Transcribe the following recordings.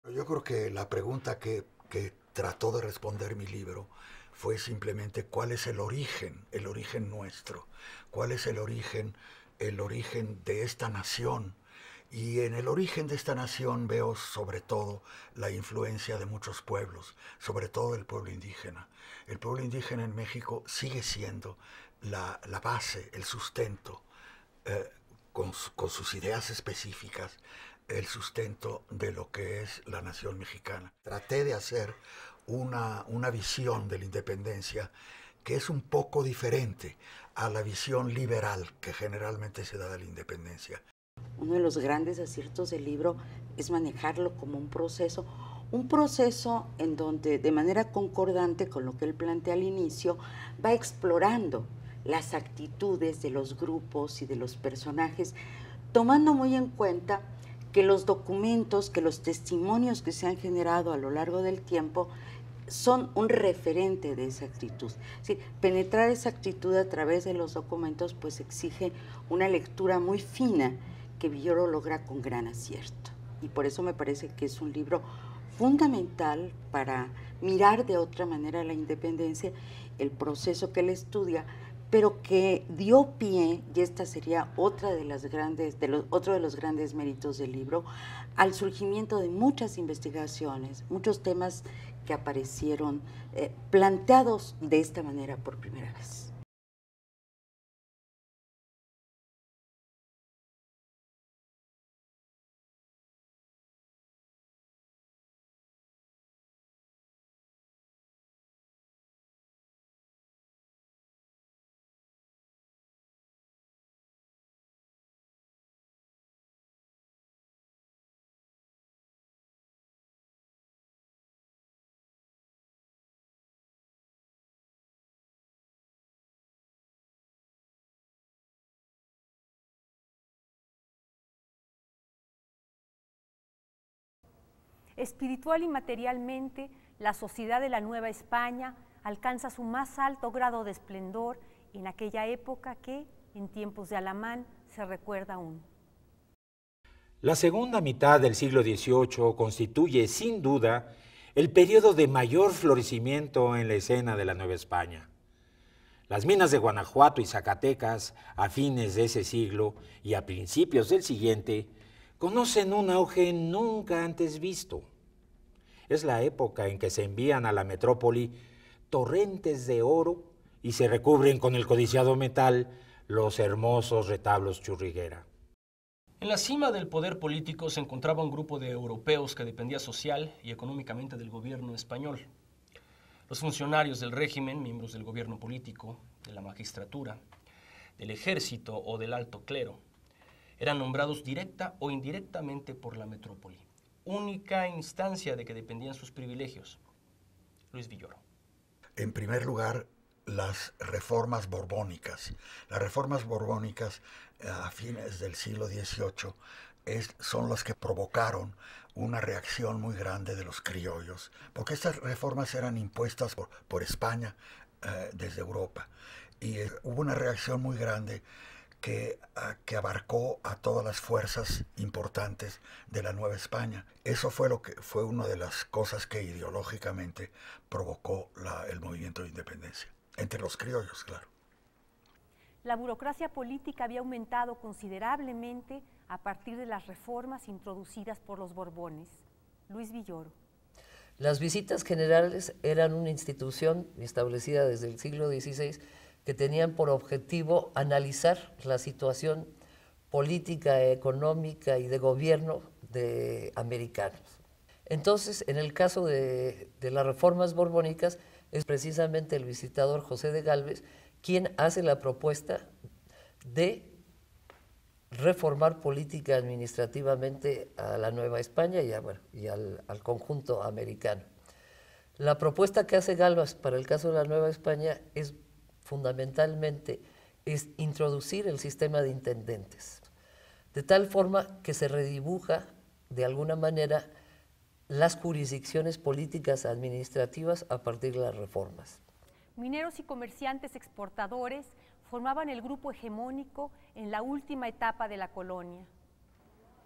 Yo creo que la pregunta que trató de responder mi libro fue simplemente cuál es el origen nuestro, cuál es el origen de esta nación. Y en el origen de esta nación veo sobre todo la influencia de muchos pueblos, sobre todo el pueblo indígena. El pueblo indígena en México sigue siendo la base, el sustento, eh, con sus ideas específicas, el sustento de lo que es la nación mexicana. Traté de hacer una visión de la independencia que es un poco diferente a la visión liberal que generalmente se da de la independencia. Uno de los grandes aciertos del libro es manejarlo como un proceso en donde de manera concordante con lo que él plantea al inicio, va explorando las actitudes de los grupos y de los personajes, tomando muy en cuenta que los documentos, que los testimonios que se han generado a lo largo del tiempo son un referente de esa actitud. Sí, penetrar esa actitud a través de los documentos pues exige una lectura muy fina que Villoro logra con gran acierto. Y por eso me parece que es un libro fundamental para mirar de otra manera la independencia, el proceso que él estudia, pero que dio pie, y esta sería otra de las grandes, otro de los grandes méritos del libro, al surgimiento de muchas investigaciones, muchos temas que aparecieron planteados de esta manera por primera vez. Espiritual y materialmente, la sociedad de la Nueva España alcanza su más alto grado de esplendor en aquella época que, en tiempos de Alamán, se recuerda aún. La segunda mitad del siglo XVIII constituye, sin duda, el periodo de mayor florecimiento en la escena de la Nueva España. Las minas de Guanajuato y Zacatecas, a fines de ese siglo y a principios del siguiente, conocen un auge nunca antes visto. Es la época en que se envían a la metrópoli torrentes de oro y se recubren con el codiciado metal los hermosos retablos Churriguera. En la cima del poder político se encontraba un grupo de europeos que dependía social y económicamente del gobierno español. Los funcionarios del régimen, miembros del gobierno político, de la magistratura, del ejército o del alto clero, eran nombrados directa o indirectamente por la metrópoli, única instancia de que dependían sus privilegios. Luis Villoro. En primer lugar, las reformas borbónicas. Las reformas borbónicas a fines del siglo XVIII son las que provocaron una reacción muy grande de los criollos, porque estas reformas eran impuestas por España desde Europa. Y hubo una reacción muy grande que abarcó a todas las fuerzas importantes de la Nueva España. Eso fue una de las cosas que ideológicamente provocó el movimiento de independencia, entre los criollos, claro. La burocracia política había aumentado considerablemente a partir de las reformas introducidas por los Borbones. Luis Villoro. Las visitas generales eran una institución establecida desde el siglo XVI que tenían por objetivo analizar la situación política, económica y de gobierno de americanos. Entonces, en el caso de las reformas borbónicas, es precisamente el visitador José de Gálvez quien hace la propuesta de reformar política administrativamente a la Nueva España y al conjunto americano. La propuesta que hace Gálvez para el caso de la Nueva España es fundamentalmente introducir el sistema de intendentes, de tal forma que se redibuja de alguna manera las jurisdicciones políticas administrativas a partir de las reformas. Mineros y comerciantes exportadores formaban el grupo hegemónico en la última etapa de la colonia.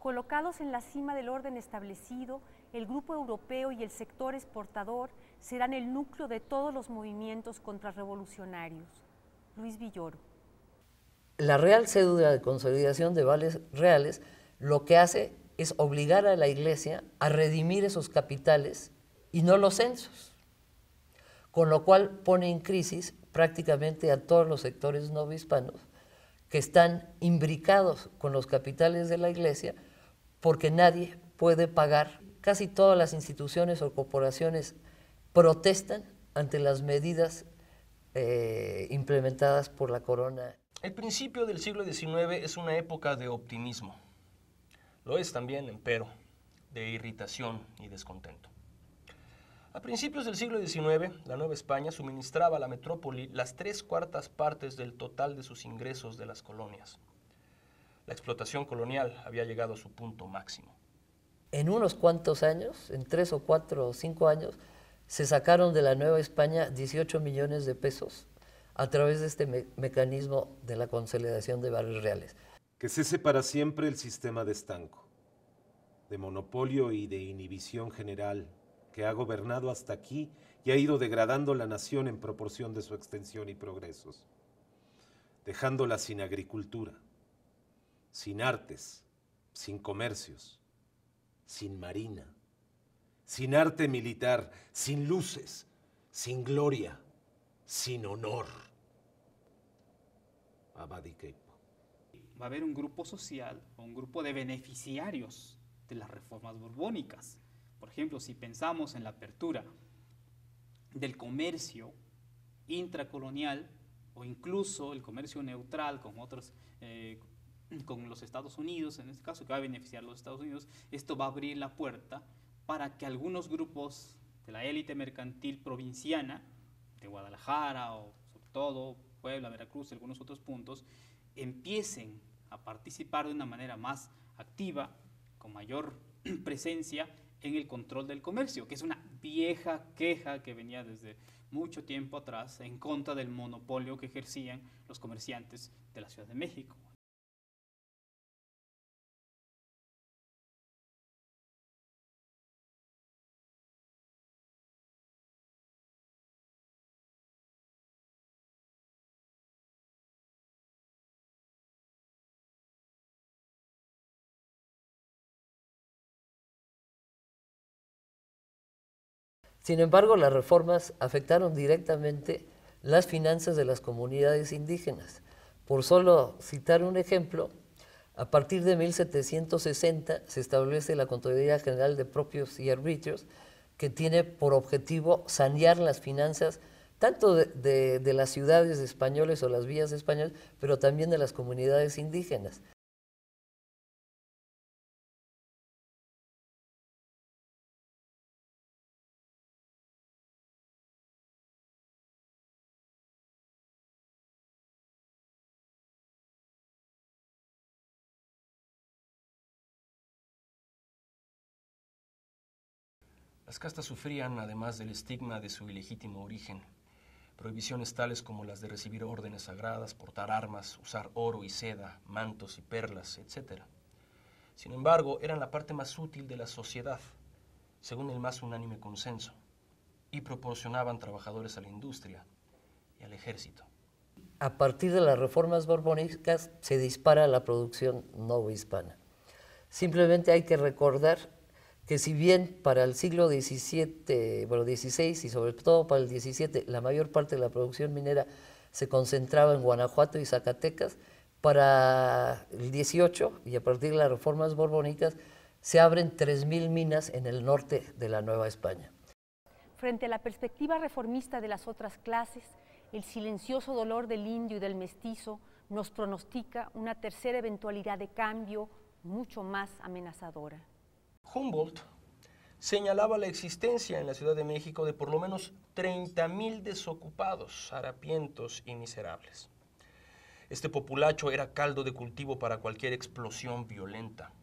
Colocados en la cima del orden establecido, el grupo europeo y el sector exportador serán el núcleo de todos los movimientos contrarrevolucionarios. Luis Villoro. La Real Cédula de Consolidación de Vales Reales lo que hace es obligar a la Iglesia a redimir esos capitales y no los censos, con lo cual pone en crisis prácticamente a todos los sectores novohispanos que están imbricados con los capitales de la Iglesia, porque nadie puede pagar. Casi todas las instituciones o corporaciones protestan ante las medidas implementadas por la corona. El principio del siglo XIX es una época de optimismo. Lo es también, empero, de irritación y descontento. A principios del siglo XIX, la Nueva España suministraba a la metrópoli las 3/4 partes del total de sus ingresos de las colonias. La explotación colonial había llegado a su punto máximo. En unos cuantos años, en 3 o 4 o 5 años, se sacaron de la Nueva España 18 millones de pesos a través de este mecanismo de la consolidación de vales reales. Que cese para siempre el sistema de estanco, de monopolio y de inhibición general, que ha gobernado hasta aquí y ha ido degradando la nación en proporción de su extensión y progresos, dejándola sin agricultura, sin artes, sin comercios, sin marina, sin arte militar, sin luces, sin gloria, sin honor. Abad y Queipo. Va a haber un grupo social o un grupo de beneficiarios de las reformas borbónicas. Por ejemplo, si pensamos en la apertura del comercio intracolonial o incluso el comercio neutral con otros, con los Estados Unidos, en este caso que va a beneficiar a los Estados Unidos, esto va a abrir la puerta para que algunos grupos de la élite mercantil provinciana, de Guadalajara o sobre todo Puebla, Veracruz y algunos otros puntos, empiecen a participar de una manera más activa, con mayor presencia en el control del comercio, que es una vieja queja que venía desde mucho tiempo atrás en contra del monopolio que ejercían los comerciantes de la Ciudad de México. Sin embargo, las reformas afectaron directamente las finanzas de las comunidades indígenas. Por solo citar un ejemplo, a partir de 1760 se establece la Contraloría General de Propios y Arbitrios, que tiene por objetivo sanear las finanzas tanto de las ciudades españolas o las villas españolas, pero también de las comunidades indígenas. Las castas sufrían, además del estigma de su ilegítimo origen, prohibiciones tales como las de recibir órdenes sagradas, portar armas, usar oro y seda, mantos y perlas, etc. Sin embargo, eran la parte más útil de la sociedad, según el más unánime consenso, y proporcionaban trabajadores a la industria y al ejército. A partir de las reformas borbónicas se dispara la producción novohispana. Simplemente hay que recordar que si bien para el siglo XVI, bueno, XVI y sobre todo para el XVII, la mayor parte de la producción minera se concentraba en Guanajuato y Zacatecas, para el XVIII y a partir de las reformas borbónicas se abren 3.000 minas en el norte de la Nueva España. Frente a la perspectiva reformista de las otras clases, el silencioso dolor del indio y del mestizo nos pronostica una tercera eventualidad de cambio mucho más amenazadora. Humboldt señalaba la existencia en la Ciudad de México de por lo menos 30.000 desocupados, harapientos y miserables. Este populacho era caldo de cultivo para cualquier explosión violenta.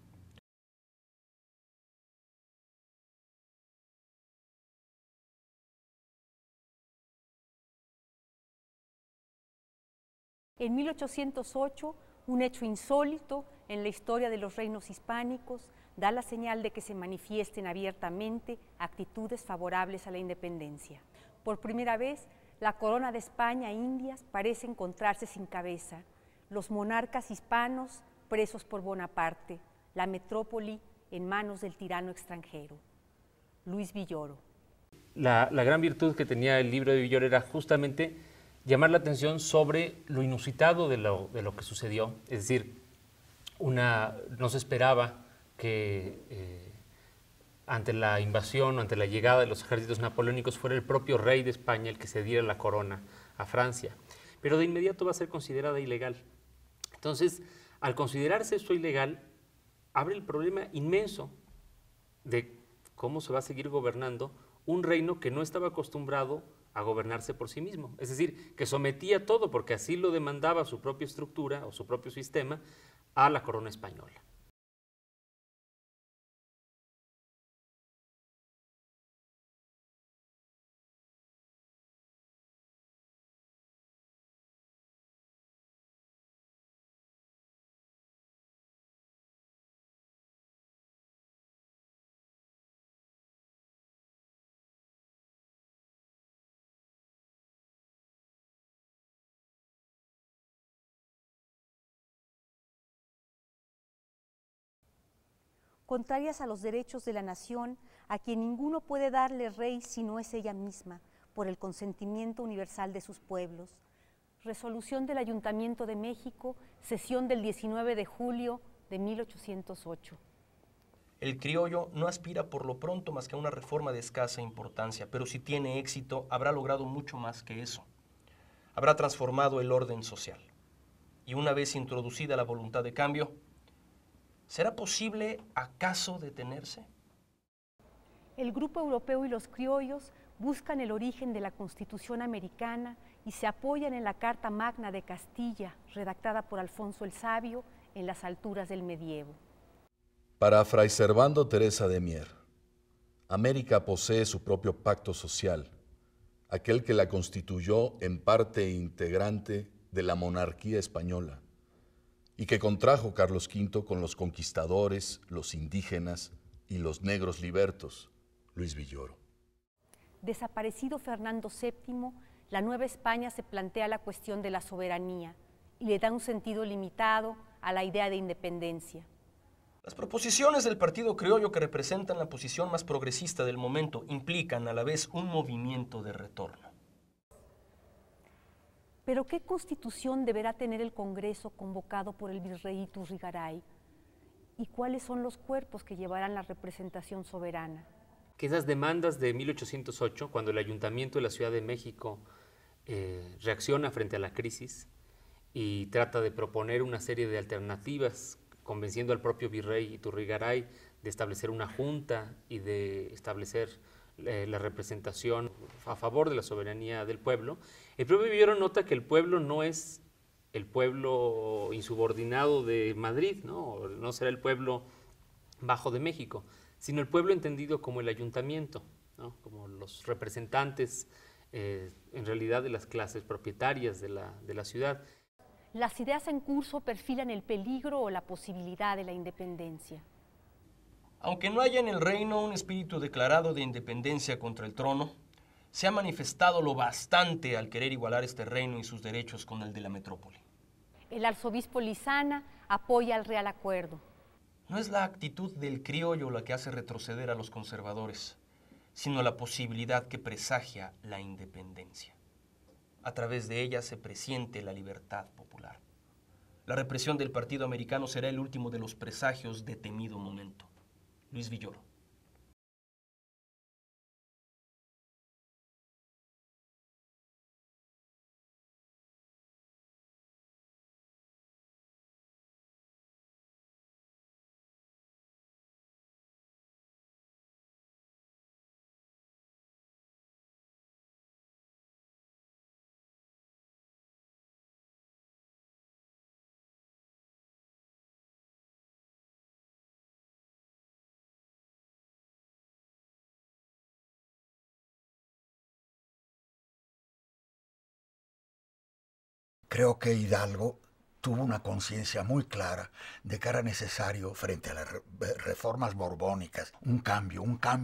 En 1808, un hecho insólito en la historia de los reinos hispánicos da la señal de que se manifiesten abiertamente actitudes favorables a la independencia. Por primera vez, la corona de España e Indias parece encontrarse sin cabeza, los monarcas hispanos presos por Bonaparte, la metrópoli en manos del tirano extranjero. Luis Villoro. La gran virtud que tenía el libro de Villoro era justamente llamar la atención sobre lo inusitado de lo que sucedió. Es decir, no se esperaba que ante la invasión, ante la llegada de los ejércitos napoleónicos, fuera el propio rey de España el que se diera la corona a Francia. Pero de inmediato va a ser considerada ilegal. Entonces, al considerarse esto ilegal, abre el problema inmenso de cómo se va a seguir gobernando un reino que no estaba acostumbrado a gobernarse por sí mismo. Es decir, que sometía todo, porque así lo demandaba su propia estructura o su propio sistema, a la corona española. Contrarias a los derechos de la nación, a quien ninguno puede darle rey si no es ella misma, por el consentimiento universal de sus pueblos. Resolución del Ayuntamiento de México, sesión del 19 de julio de 1808. El criollo no aspira por lo pronto más que a una reforma de escasa importancia, pero si tiene éxito, habrá logrado mucho más que eso. Habrá transformado el orden social. Y una vez introducida la voluntad de cambio, ¿será posible acaso detenerse? El Grupo Europeo y los criollos buscan el origen de la Constitución americana y se apoyan en la Carta Magna de Castilla, redactada por Alfonso el Sabio en las alturas del medievo. Para Fray Servando Teresa de Mier, América posee su propio pacto social, aquel que la constituyó en parte integrante de la monarquía española, y que contrajo Carlos V con los conquistadores, los indígenas y los negros libertos. Luis Villoro. Desaparecido Fernando VII, la Nueva España se plantea la cuestión de la soberanía y le da un sentido limitado a la idea de independencia. Las proposiciones del Partido Criollo, que representan la posición más progresista del momento, implican a la vez un movimiento de retorno. Pero ¿qué constitución deberá tener el Congreso convocado por el virrey Iturrigaray? ¿Y cuáles son los cuerpos que llevarán la representación soberana? Que esas demandas de 1808, cuando el Ayuntamiento de la Ciudad de México reacciona frente a la crisis y trata de proponer una serie de alternativas, convenciendo al propio virrey Iturrigaray de establecer una junta y de establecer la representación a favor de la soberanía del pueblo, el propio Villoro nota que el pueblo no es el pueblo insubordinado de Madrid, no será el pueblo bajo de México, sino el pueblo entendido como el ayuntamiento, ¿no? Como los representantes en realidad de las clases propietarias de la ciudad. Las ideas en curso perfilan el peligro o la posibilidad de la independencia. Aunque no haya en el reino un espíritu declarado de independencia contra el trono, se ha manifestado lo bastante al querer igualar este reino y sus derechos con el de la metrópoli. El arzobispo Lizana apoya el Real Acuerdo. No es la actitud del criollo la que hace retroceder a los conservadores, sino la posibilidad que presagia la independencia. A través de ella se presiente la libertad popular. La represión del Partido Americano será el último de los presagios de temido momento. Luis Villoro. Creo que Hidalgo tuvo una conciencia muy clara de que era necesario, frente a las reformas borbónicas, un cambio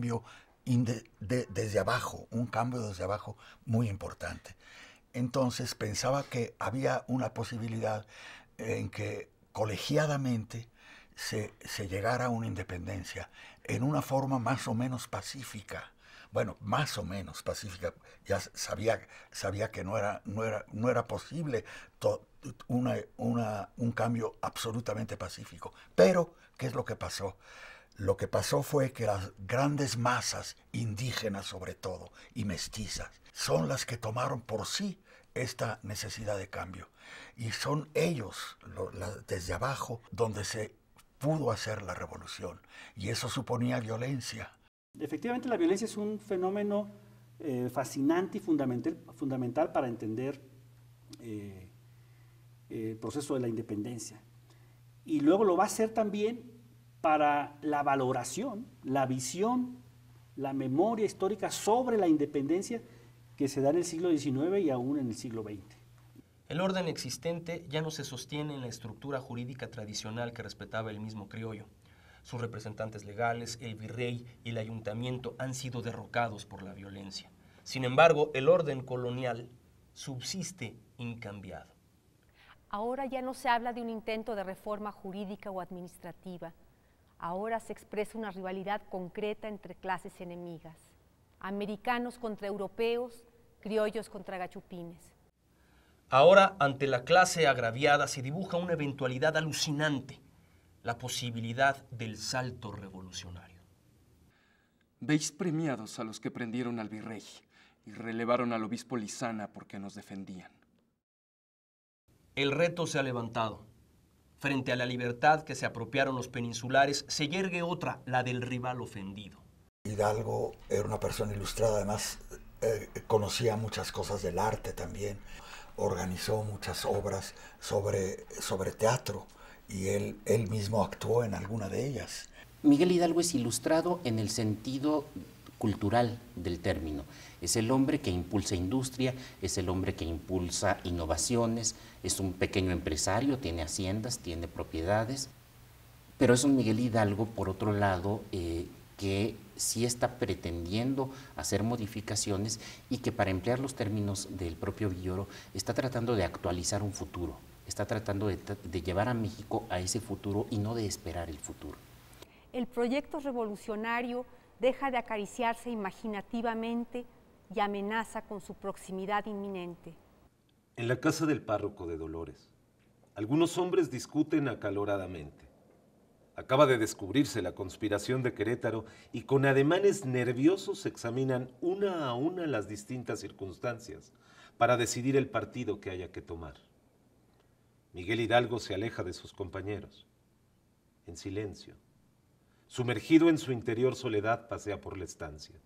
desde abajo, un cambio desde abajo muy importante. Entonces pensaba que había una posibilidad en que colegiadamente se llegara a una independencia en una forma más o menos pacífica. Bueno, más o menos pacífica. Ya sabía que no era posible un cambio absolutamente pacífico. Pero, ¿qué es lo que pasó? Lo que pasó fue que las grandes masas, indígenas sobre todo, y mestizas, son las que tomaron por sí esta necesidad de cambio. Y son ellos, desde abajo, donde se pudo hacer la revolución. Y eso suponía violencia. Efectivamente, la violencia es un fenómeno fascinante y fundamental para entender el proceso de la independencia. Y luego lo va a hacer también para la valoración, la visión, la memoria histórica sobre la independencia que se da en el siglo XIX y aún en el siglo XX. El orden existente ya no se sostiene en la estructura jurídica tradicional que respetaba el mismo criollo. Sus representantes legales, el virrey y el ayuntamiento han sido derrocados por la violencia. Sin embargo, el orden colonial subsiste incambiado. Ahora ya no se habla de un intento de reforma jurídica o administrativa. Ahora se expresa una rivalidad concreta entre clases enemigas. Americanos contra europeos, criollos contra gachupines. Ahora, ante la clase agraviada, se dibuja una eventualidad alucinante: la posibilidad del salto revolucionario. Veis premiados a los que prendieron al virrey y relevaron al obispo Lizana porque nos defendían. El reto se ha levantado. Frente a la libertad que se apropiaron los peninsulares, se yergue otra, la del rival ofendido. Hidalgo era una persona ilustrada, además conocía muchas cosas del arte también, organizó muchas obras sobre teatro y él mismo actuó en alguna de ellas. Miguel Hidalgo es ilustrado en el sentido cultural del término. Es el hombre que impulsa industria, es el hombre que impulsa innovaciones, es un pequeño empresario, tiene haciendas, tiene propiedades, pero es un Miguel Hidalgo, por otro lado, que sí está pretendiendo hacer modificaciones y que, para emplear los términos del propio Villoro, está tratando de actualizar un futuro, está tratando de llevar a México a ese futuro y no de esperar el futuro. El proyecto revolucionario deja de acariciarse imaginativamente y amenaza con su proximidad inminente. En la casa del párroco de Dolores, algunos hombres discuten acaloradamente. Acaba de descubrirse la conspiración de Querétaro y con ademanes nerviosos examinan una a una las distintas circunstancias para decidir el partido que haya que tomar. Miguel Hidalgo se aleja de sus compañeros, en silencio. Sumergido en su interior soledad, pasea por la estancia.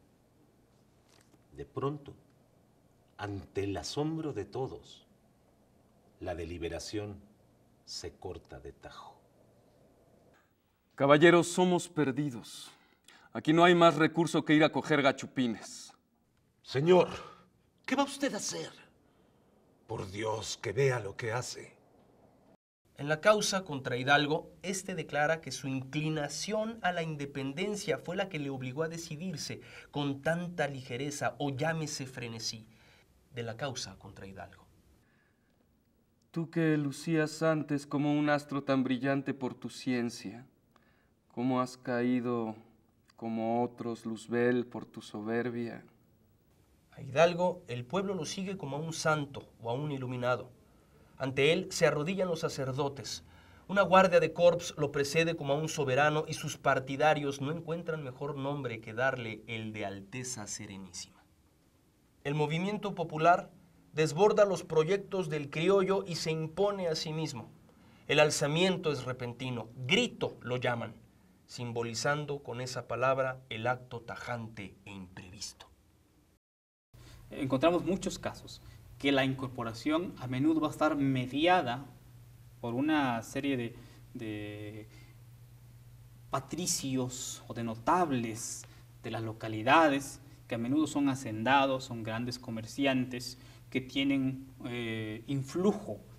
De pronto, ante el asombro de todos, la deliberación se corta de tajo. Caballeros, somos perdidos. Aquí no hay más recurso que ir a coger gachupines. Señor, ¿qué va usted a hacer? Por Dios, que vea lo que hace. En la causa contra Hidalgo, este declara que su inclinación a la independencia fue la que le obligó a decidirse con tanta ligereza, o llámese frenesí, de la causa contra Hidalgo. Tú que lucías antes como un astro tan brillante por tu ciencia, ¿cómo has caído como otros, Luzbel, por tu soberbia? A Hidalgo el pueblo lo sigue como a un santo o a un iluminado. Ante él se arrodillan los sacerdotes. Una guardia de corps lo precede como a un soberano y sus partidarios no encuentran mejor nombre que darle el de Alteza Serenísima. El movimiento popular desborda los proyectos del criollo y se impone a sí mismo. El alzamiento es repentino, grito lo llaman, simbolizando con esa palabra el acto tajante e imprevisto. Encontramos muchos casos que la incorporación a menudo va a estar mediada por una serie de patricios o de notables de las localidades, que a menudo son hacendados, son grandes comerciantes, que tienen influjo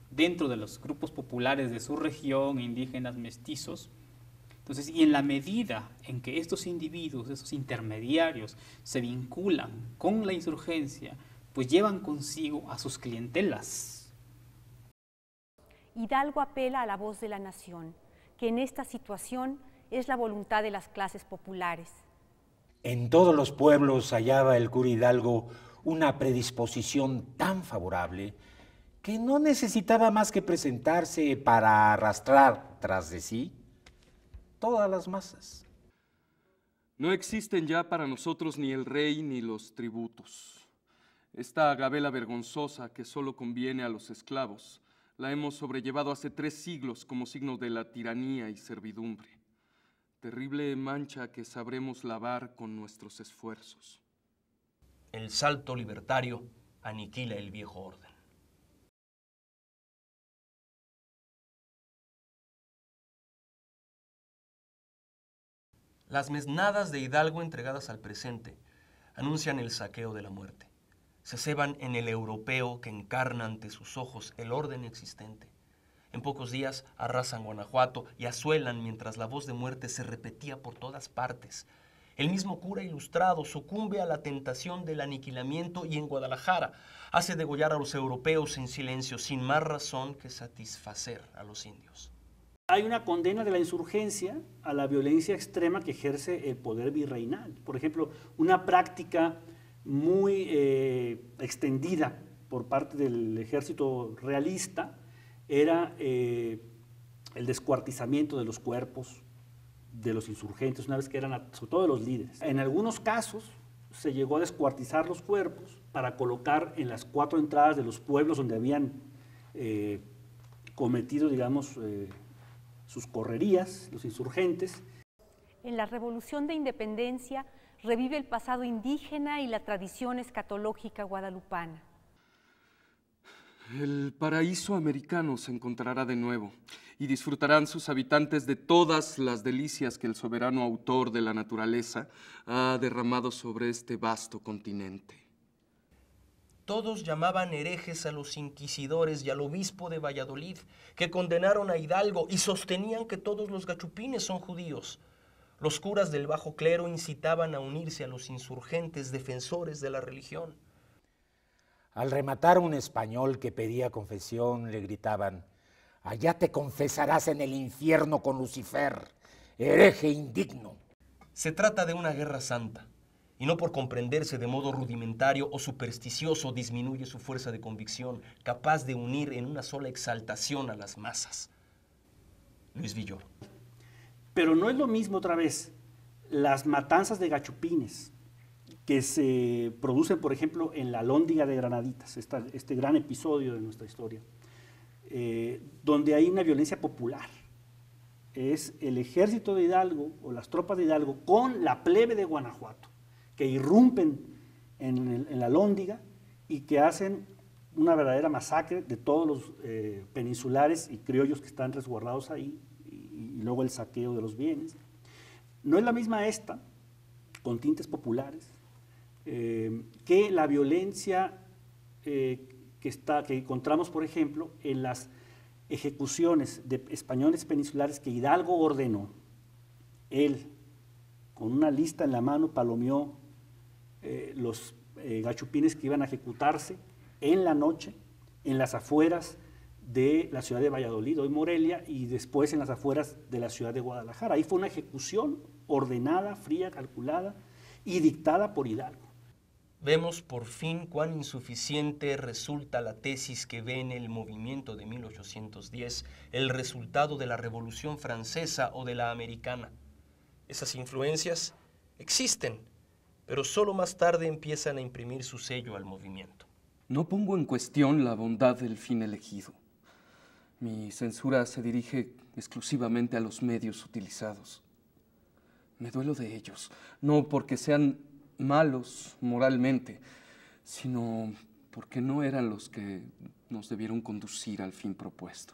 dentro de los grupos populares de su región, indígenas, mestizos. Entonces, y en la medida en que estos individuos, esos intermediarios, se vinculan con la insurgencia, pues llevan consigo a sus clientelas. Hidalgo apela a la voz de la nación, que en esta situación es la voluntad de las clases populares. En todos los pueblos hallaba el cura Hidalgo una predisposición tan favorable que no necesitaba más que presentarse para arrastrar tras de sí todas las masas. No existen ya para nosotros ni el rey ni los tributos. Esta gabela vergonzosa que solo conviene a los esclavos, la hemos sobrellevado hace 3 siglos como signo de la tiranía y servidumbre. Terrible mancha que sabremos lavar con nuestros esfuerzos. El salto libertario aniquila el viejo orden. Las mesnadas de Hidalgo entregadas al presente anuncian el saqueo de la muerte. Se ceban en el europeo que encarna ante sus ojos el orden existente. En pocos días arrasan Guanajuato y asuelan mientras la voz de muerte se repetía por todas partes. El mismo cura ilustrado sucumbe a la tentación del aniquilamiento y en Guadalajara hace degollar a los europeos en silencio sin más razón que satisfacer a los indios. Hay una condena de la insurgencia a la violencia extrema que ejerce el poder virreinal. Por ejemplo, una práctica muy extendida por parte del ejército realista era el descuartizamiento de los cuerpos de los insurgentes, una vez que eran, sobre todo de los líderes. En algunos casos se llegó a descuartizar los cuerpos para colocar en las 4 entradas de los pueblos donde habían cometido, digamos, sus correrías, los insurgentes. En la Revolución de Independencia revive el pasado indígena y la tradición escatológica guadalupana. El paraíso americano se encontrará de nuevo y disfrutarán sus habitantes de todas las delicias que el soberano autor de la naturaleza ha derramado sobre este vasto continente. Todos llamaban herejes a los inquisidores y al obispo de Valladolid, que condenaron a Hidalgo y sostenían que todos los gachupines son judíos. Los curas del bajo clero incitaban a unirse a los insurgentes defensores de la religión. Al rematar un español que pedía confesión, le gritaban: «Allá te confesarás en el infierno con Lucifer, hereje indigno». Se trata de una guerra santa, y no por comprenderse de modo rudimentario o supersticioso disminuye su fuerza de convicción, capaz de unir en una sola exaltación a las masas. Luis Villoro. Pero no es lo mismo, otra vez, las matanzas de gachupines que se producen, por ejemplo, en la Alhóndiga de Granaditas, este gran episodio de nuestra historia, donde hay una violencia popular. Es el ejército de Hidalgo o las tropas de Hidalgo con la plebe de Guanajuato, que irrumpen en la Alhóndiga y que hacen una verdadera masacre de todos los peninsulares y criollos que están resguardados ahí, y luego el saqueo de los bienes. No es la misma esta, con tintes populares, que la violencia que encontramos, por ejemplo, en las ejecuciones de españoles peninsulares que Hidalgo ordenó. Él, con una lista en la mano, palomeó los gachupines que iban a ejecutarse en la noche en las afueras de la ciudad de Valladolid, hoy Morelia, y después en las afueras de la ciudad de Guadalajara. Ahí fue una ejecución ordenada, fría, calculada y dictada por Hidalgo. Vemos por fin cuán insuficiente resulta la tesis que ve en el movimiento de 1810 el resultado de la Revolución Francesa o de la Americana. Esas influencias existen, pero solo más tarde empiezan a imprimir su sello al movimiento. No pongo en cuestión la bondad del fin elegido. Mi censura se dirige exclusivamente a los medios utilizados. Me duelo de ellos, no porque sean malos moralmente, sino porque no eran los que nos debieron conducir al fin propuesto.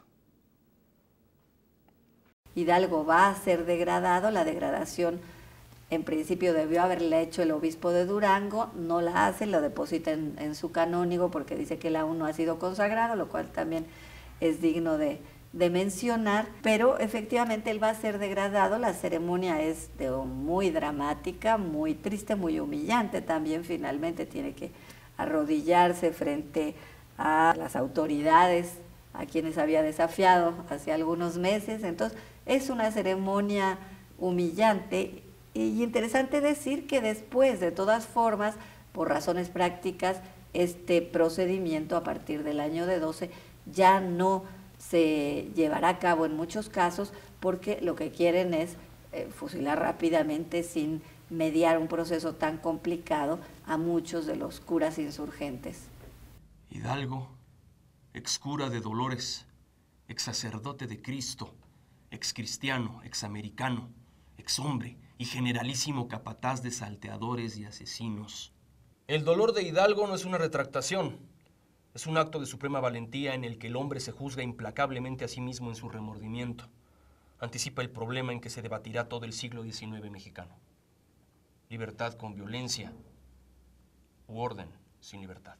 Hidalgo va a ser degradado, la degradación en principio debió haberla hecho el obispo de Durango, no la hace, lo deposita en su canónigo porque dice que él aún no ha sido consagrado, lo cual también es digno de mencionar, pero efectivamente él va a ser degradado. La ceremonia es muy dramática, muy triste, muy humillante también. Finalmente tiene que arrodillarse frente a las autoridades a quienes había desafiado hace algunos meses. Entonces es una ceremonia humillante, y interesante decir que después, de todas formas, por razones prácticas, este procedimiento a partir del año de 12 ya no se llevará a cabo en muchos casos, porque lo que quieren es fusilar rápidamente, sin mediar un proceso tan complicado, a muchos de los curas insurgentes. Hidalgo, ex cura de Dolores, ex sacerdote de Cristo, ex cristiano, ex americano, ex hombre y generalísimo capataz de salteadores y asesinos. El dolor de Hidalgo no es una retractación, es un acto de suprema valentía en el que el hombre se juzga implacablemente a sí mismo en su remordimiento. Anticipa el problema en que se debatirá todo el siglo XIX mexicano. Libertad con violencia u orden sin libertad.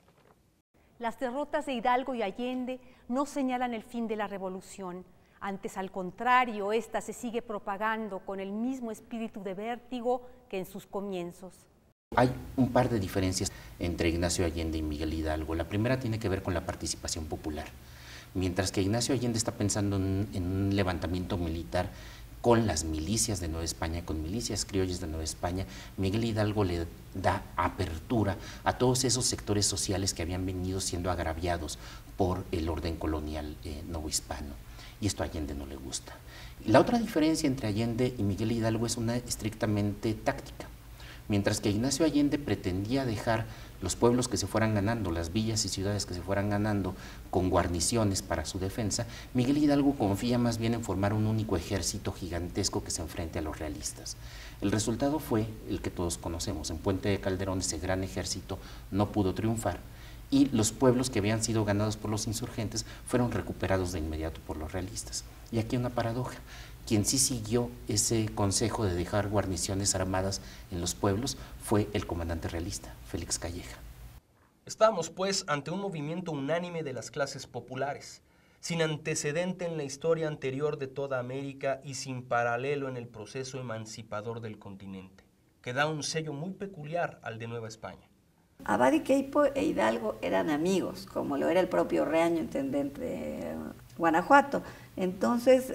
Las derrotas de Hidalgo y Allende no señalan el fin de la revolución. Antes, al contrario, esta se sigue propagando con el mismo espíritu de vértigo que en sus comienzos. Hay un par de diferencias entre Ignacio Allende y Miguel Hidalgo. La primera tiene que ver con la participación popular. Mientras que Ignacio Allende está pensando en un levantamiento militar con las milicias de Nueva España, con milicias criollas de Nueva España, Miguel Hidalgo le da apertura a todos esos sectores sociales que habían venido siendo agraviados por el orden colonial novohispano. Y esto a Allende no le gusta. La otra diferencia entre Allende y Miguel Hidalgo es una estrictamente táctica. Mientras que Ignacio Allende pretendía dejar los pueblos que se fueran ganando, las villas y ciudades que se fueran ganando con guarniciones para su defensa, Miguel Hidalgo confía más bien en formar un único ejército gigantesco que se enfrente a los realistas. El resultado fue el que todos conocemos. En Puente de Calderón ese gran ejército no pudo triunfar, y los pueblos que habían sido ganados por los insurgentes fueron recuperados de inmediato por los realistas. Y aquí una paradoja. Quien sí siguió ese consejo de dejar guarniciones armadas en los pueblos fue el comandante realista, Félix Calleja. Estamos, pues, ante un movimiento unánime de las clases populares, sin antecedente en la historia anterior de toda América y sin paralelo en el proceso emancipador del continente, que da un sello muy peculiar al de Nueva España. Abad y Queipo e Hidalgo eran amigos, como lo era el propio Reaño, intendente de Guanajuato. Entonces,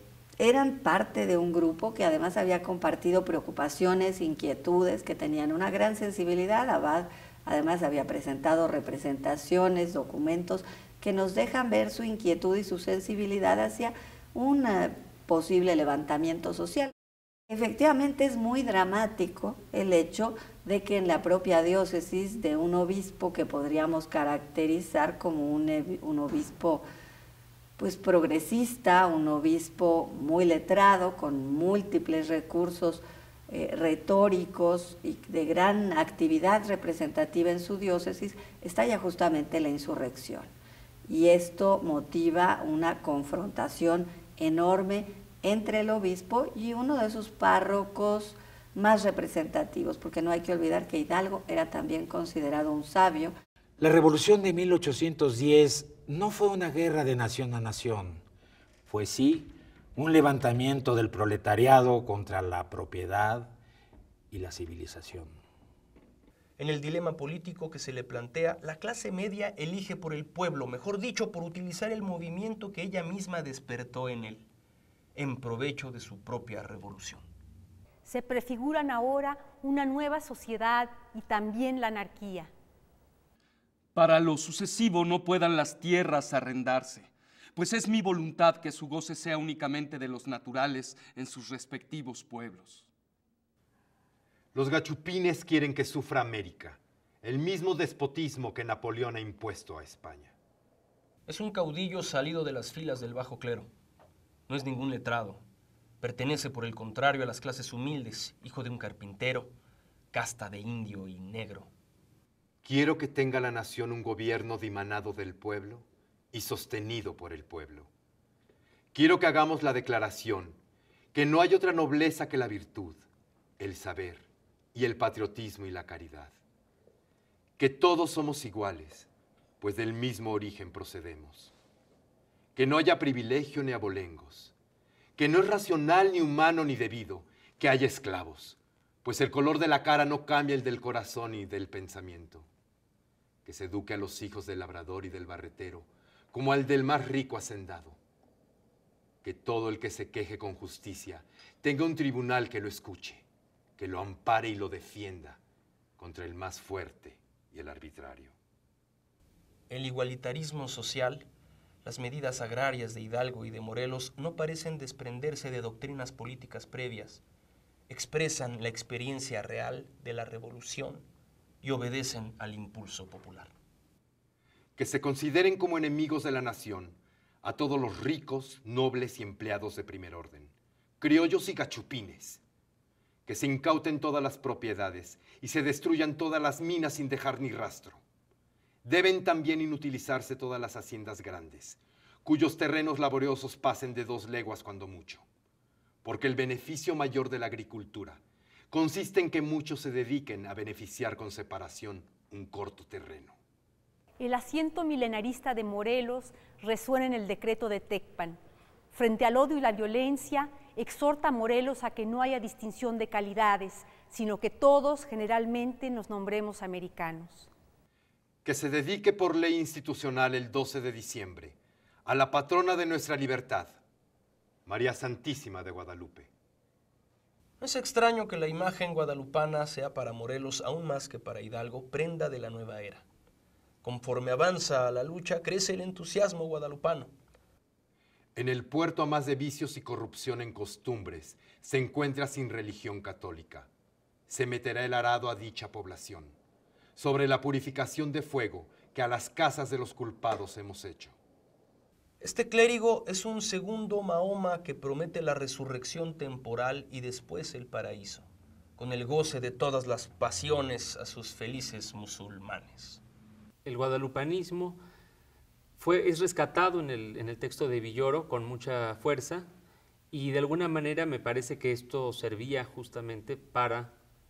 eran parte de un grupo que además había compartido preocupaciones, inquietudes, que tenían una gran sensibilidad. Abad además había presentado representaciones, documentos que nos dejan ver su inquietud y su sensibilidad hacia un posible levantamiento social. Efectivamente es muy dramático el hecho de que en la propia diócesis de un obispo que podríamos caracterizar como un obispo pues progresista, un obispo muy letrado, con múltiples recursos retóricos y de gran actividad representativa en su diócesis, estalla justamente la insurrección. Y esto motiva una confrontación enorme entre el obispo y uno de sus párrocos más representativos, porque no hay que olvidar que Hidalgo era también considerado un sabio. La revolución de 1810 no fue una guerra de nación a nación, fue sí un levantamiento del proletariado contra la propiedad y la civilización. En el dilema político que se le plantea, la clase media elige por el pueblo, mejor dicho, por utilizar el movimiento que ella misma despertó en él, en provecho de su propia revolución. Se prefiguran ahora una nueva sociedad y también la anarquía. Para lo sucesivo no puedan las tierras arrendarse, pues es mi voluntad que su goce sea únicamente de los naturales en sus respectivos pueblos. Los gachupines quieren que sufra América, el mismo despotismo que Napoleón ha impuesto a España. Es un caudillo salido de las filas del bajo clero. No es ningún letrado. Pertenece, por el contrario, a las clases humildes, hijo de un carpintero, casta de indio y negro. Quiero que tenga la nación un gobierno dimanado del pueblo y sostenido por el pueblo. Quiero que hagamos la declaración que no hay otra nobleza que la virtud, el saber y el patriotismo y la caridad. Que todos somos iguales, pues del mismo origen procedemos. que no haya privilegio ni abolengos, que no es racional ni humano ni debido que haya esclavos, pues el color de la cara no cambia el del corazón y del pensamiento. Que se eduque a los hijos del labrador y del barretero, como al del más rico hacendado. Que todo el que se queje con justicia tenga un tribunal que lo escuche, que lo ampare y lo defienda contra el más fuerte y el arbitrario. El igualitarismo social, las medidas agrarias de Hidalgo y de Morelos no parecen desprenderse de doctrinas políticas previas, expresan la experiencia real de la revolución y obedecen al impulso popular. Que se consideren como enemigos de la nación a todos los ricos, nobles y empleados de primer orden, criollos y gachupines. Que se incauten todas las propiedades y se destruyan todas las minas sin dejar ni rastro. Deben también inutilizarse todas las haciendas grandes, cuyos terrenos laboriosos pasen de 2 leguas cuando mucho. Porque el beneficio mayor de la agricultura consiste en que muchos se dediquen a beneficiar con separación un corto terreno. El asiento milenarista de Morelos resuena en el decreto de Tecpan. Frente al odio y la violencia, exhorta a Morelos a que no haya distinción de calidades, sino que todos generalmente nos nombremos americanos. Que se dedique por ley institucional el 12 de diciembre a la patrona de nuestra libertad, María Santísima de Guadalupe. No es extraño que la imagen guadalupana sea para Morelos, aún más que para Hidalgo, prenda de la nueva era. Conforme avanza la lucha, crece el entusiasmo guadalupano. En el puerto, a más de vicios y corrupción en costumbres, se encuentra sin religión católica. Se meterá el arado a dicha población, sobre la purificación de fuego que a las casas de los culpados hemos hecho. Este clérigo es un segundo Mahoma que promete la resurrección temporal y después el paraíso, con el goce de todas las pasiones a sus felices musulmanes. El guadalupanismo es rescatado en el texto de Villoro con mucha fuerza y de alguna manera me parece que esto servía justamente para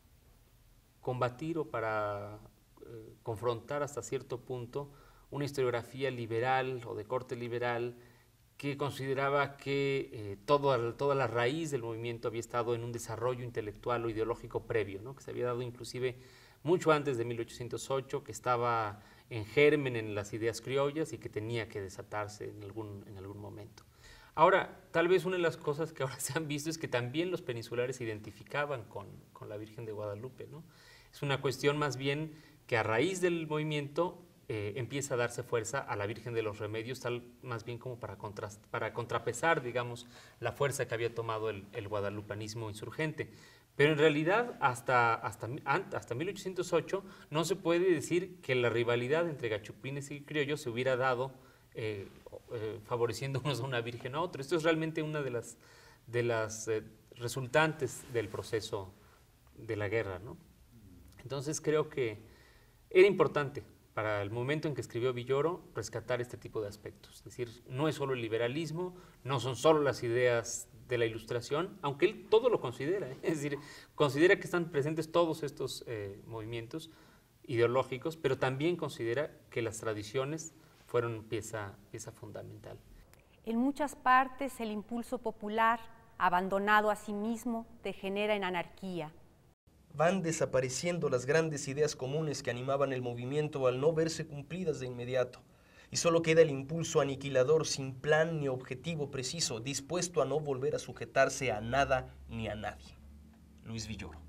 combatir o para confrontar hasta cierto punto una historiografía liberal o de corte liberal que consideraba que toda la raíz del movimiento había estado en un desarrollo intelectual o ideológico previo, ¿no? Que se había dado inclusive mucho antes de 1808, que estaba en germen en las ideas criollas y que tenía que desatarse en algún momento. Ahora, tal vez una de las cosas que ahora se han visto es que también los peninsulares se identificaban con la Virgen de Guadalupe, ¿no? Es una cuestión más bien que a raíz del movimiento empieza a darse fuerza a la Virgen de los Remedios, tal más bien como para contrapesar, digamos, la fuerza que había tomado el guadalupanismo insurgente. Pero en realidad, hasta 1808, no se puede decir que la rivalidad entre gachupines y criollos se hubiera dado favoreciendo unos a una virgen a otro. Esto es realmente una de las resultantes del proceso de la guerra, ¿no? Entonces creo que era importante para el momento en que escribió Villoro rescatar este tipo de aspectos. Es decir, no es solo el liberalismo, no son solo las ideas de la Ilustración, aunque él todo lo considera, ¿eh? Es decir, considera que están presentes todos estos movimientos ideológicos, pero también considera que las tradiciones fueron pieza fundamental. En muchas partes el impulso popular, abandonado a sí mismo, degenera en anarquía. Van desapareciendo las grandes ideas comunes que animaban el movimiento al no verse cumplidas de inmediato. Y solo queda el impulso aniquilador sin plan ni objetivo preciso, dispuesto a no volver a sujetarse a nada ni a nadie. Luis Villoro.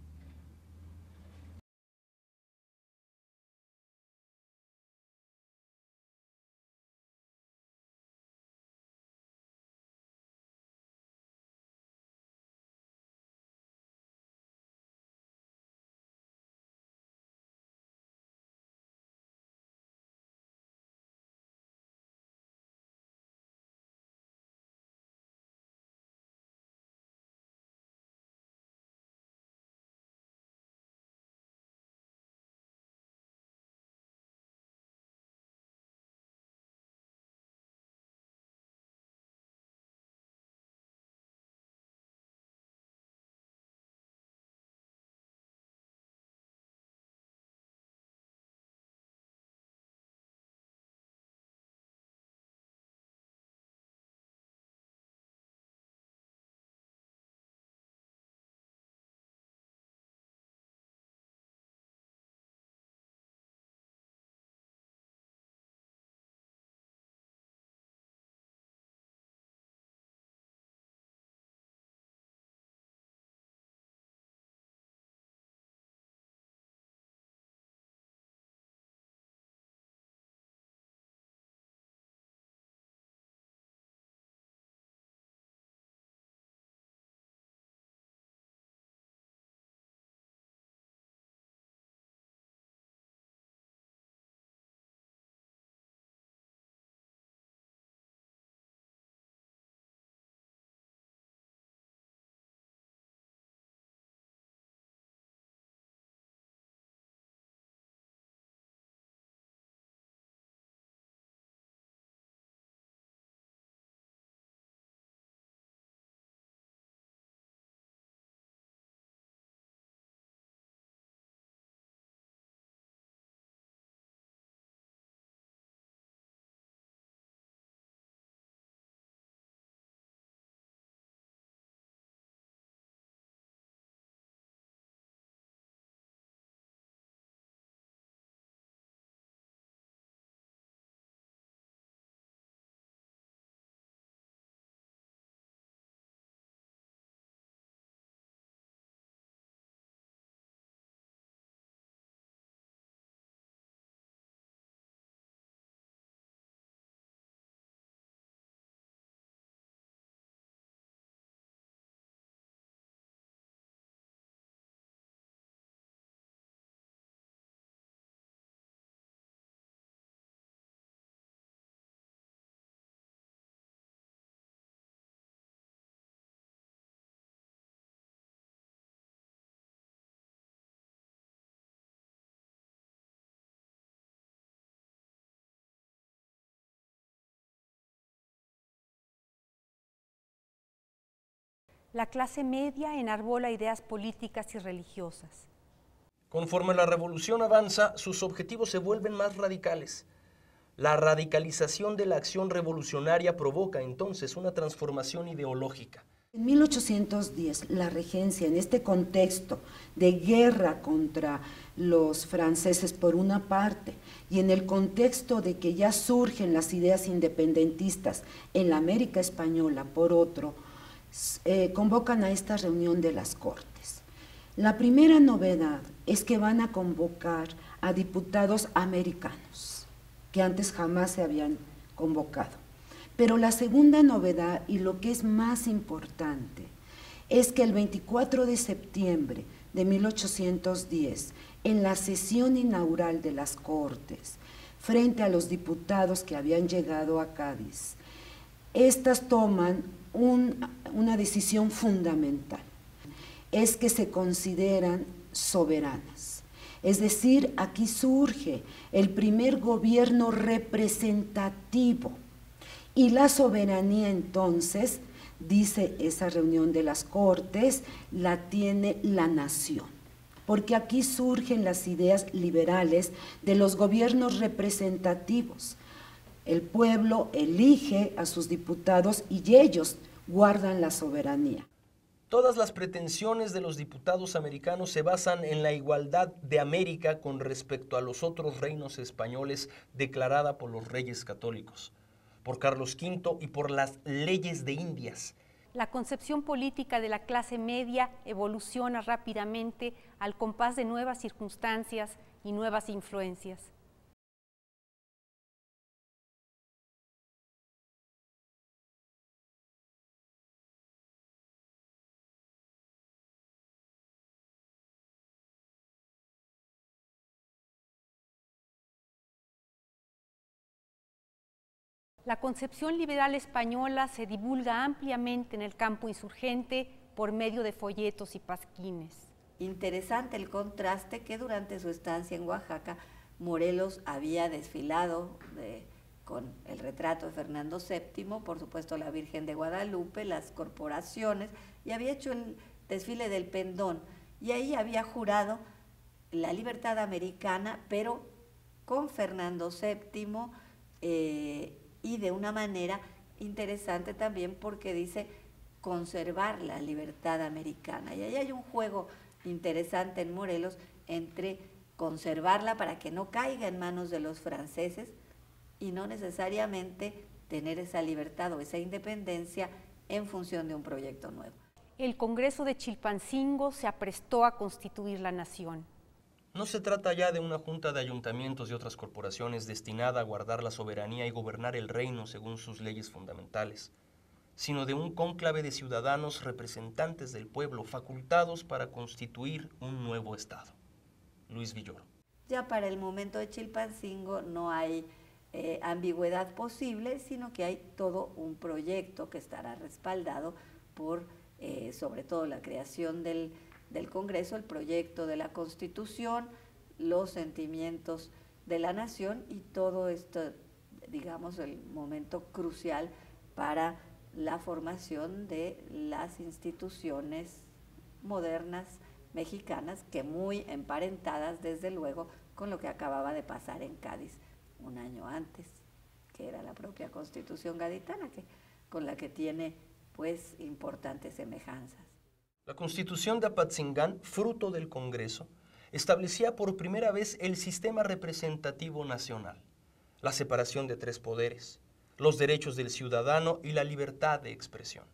La clase media enarbola ideas políticas y religiosas. Conforme la revolución avanza, sus objetivos se vuelven más radicales. La radicalización de la acción revolucionaria provoca entonces una transformación ideológica. En 1810, la regencia, en este contexto de guerra contra los franceses por una parte, y en el contexto de que ya surgen las ideas independentistas en la América española por otro, convocan a esta reunión de las Cortes. La primera novedad es que van a convocar a diputados americanos, que antes jamás se habían convocado. Pero la segunda novedad, y lo que es más importante, es que el 24 de septiembre de 1810, en la sesión inaugural de las Cortes, frente a los diputados que habían llegado a Cádiz, estas toman una decisión fundamental, es que se consideran soberanas. Es decir, aquí surge el primer gobierno representativo. Y la soberanía entonces, dice esa reunión de las Cortes, la tiene la nación. Porque aquí surgen las ideas liberales de los gobiernos representativos. El pueblo elige a sus diputados y ellos guardan la soberanía. Todas las pretensiones de los diputados americanos se basan en la igualdad de América con respecto a los otros reinos españoles declarada por los reyes católicos, por Carlos V y por las leyes de Indias. La concepción política de la clase media evoluciona rápidamente al compás de nuevas circunstancias y nuevas influencias. La concepción liberal española se divulga ampliamente en el campo insurgente por medio de folletos y pasquines. Interesante el contraste que durante su estancia en Oaxaca, Morelos había desfilado con el retrato de Fernando VII, por supuesto la Virgen de Guadalupe, las corporaciones, y había hecho el desfile del pendón, y ahí había jurado la libertad americana, pero con Fernando VII, y de una manera interesante también porque dice conservar la libertad americana. Y ahí hay un juego interesante en Morelos entre conservarla para que no caiga en manos de los franceses y no necesariamente tener esa libertad o esa independencia en función de un proyecto nuevo. El Congreso de Chilpancingo se aprestó a constituir la nación. No se trata ya de una junta de ayuntamientos y otras corporaciones destinada a guardar la soberanía y gobernar el reino según sus leyes fundamentales, sino de un cónclave de ciudadanos representantes del pueblo facultados para constituir un nuevo Estado. Luis Villoro. Ya para el momento de Chilpancingo no hay ambigüedad posible, sino que hay todo un proyecto que estará respaldado por, sobre todo, la creación del Congreso, el proyecto de la Constitución, los sentimientos de la nación y todo esto, digamos, el momento crucial para la formación de las instituciones modernas mexicanas, que muy emparentadas, desde luego, con lo que acababa de pasar en Cádiz un año antes, que era la propia Constitución gaditana, con la que tiene, pues, importantes semejanzas. La Constitución de Apatzingán, fruto del Congreso, establecía por primera vez el sistema representativo nacional, la separación de tres poderes, los derechos del ciudadano y la libertad de expresión.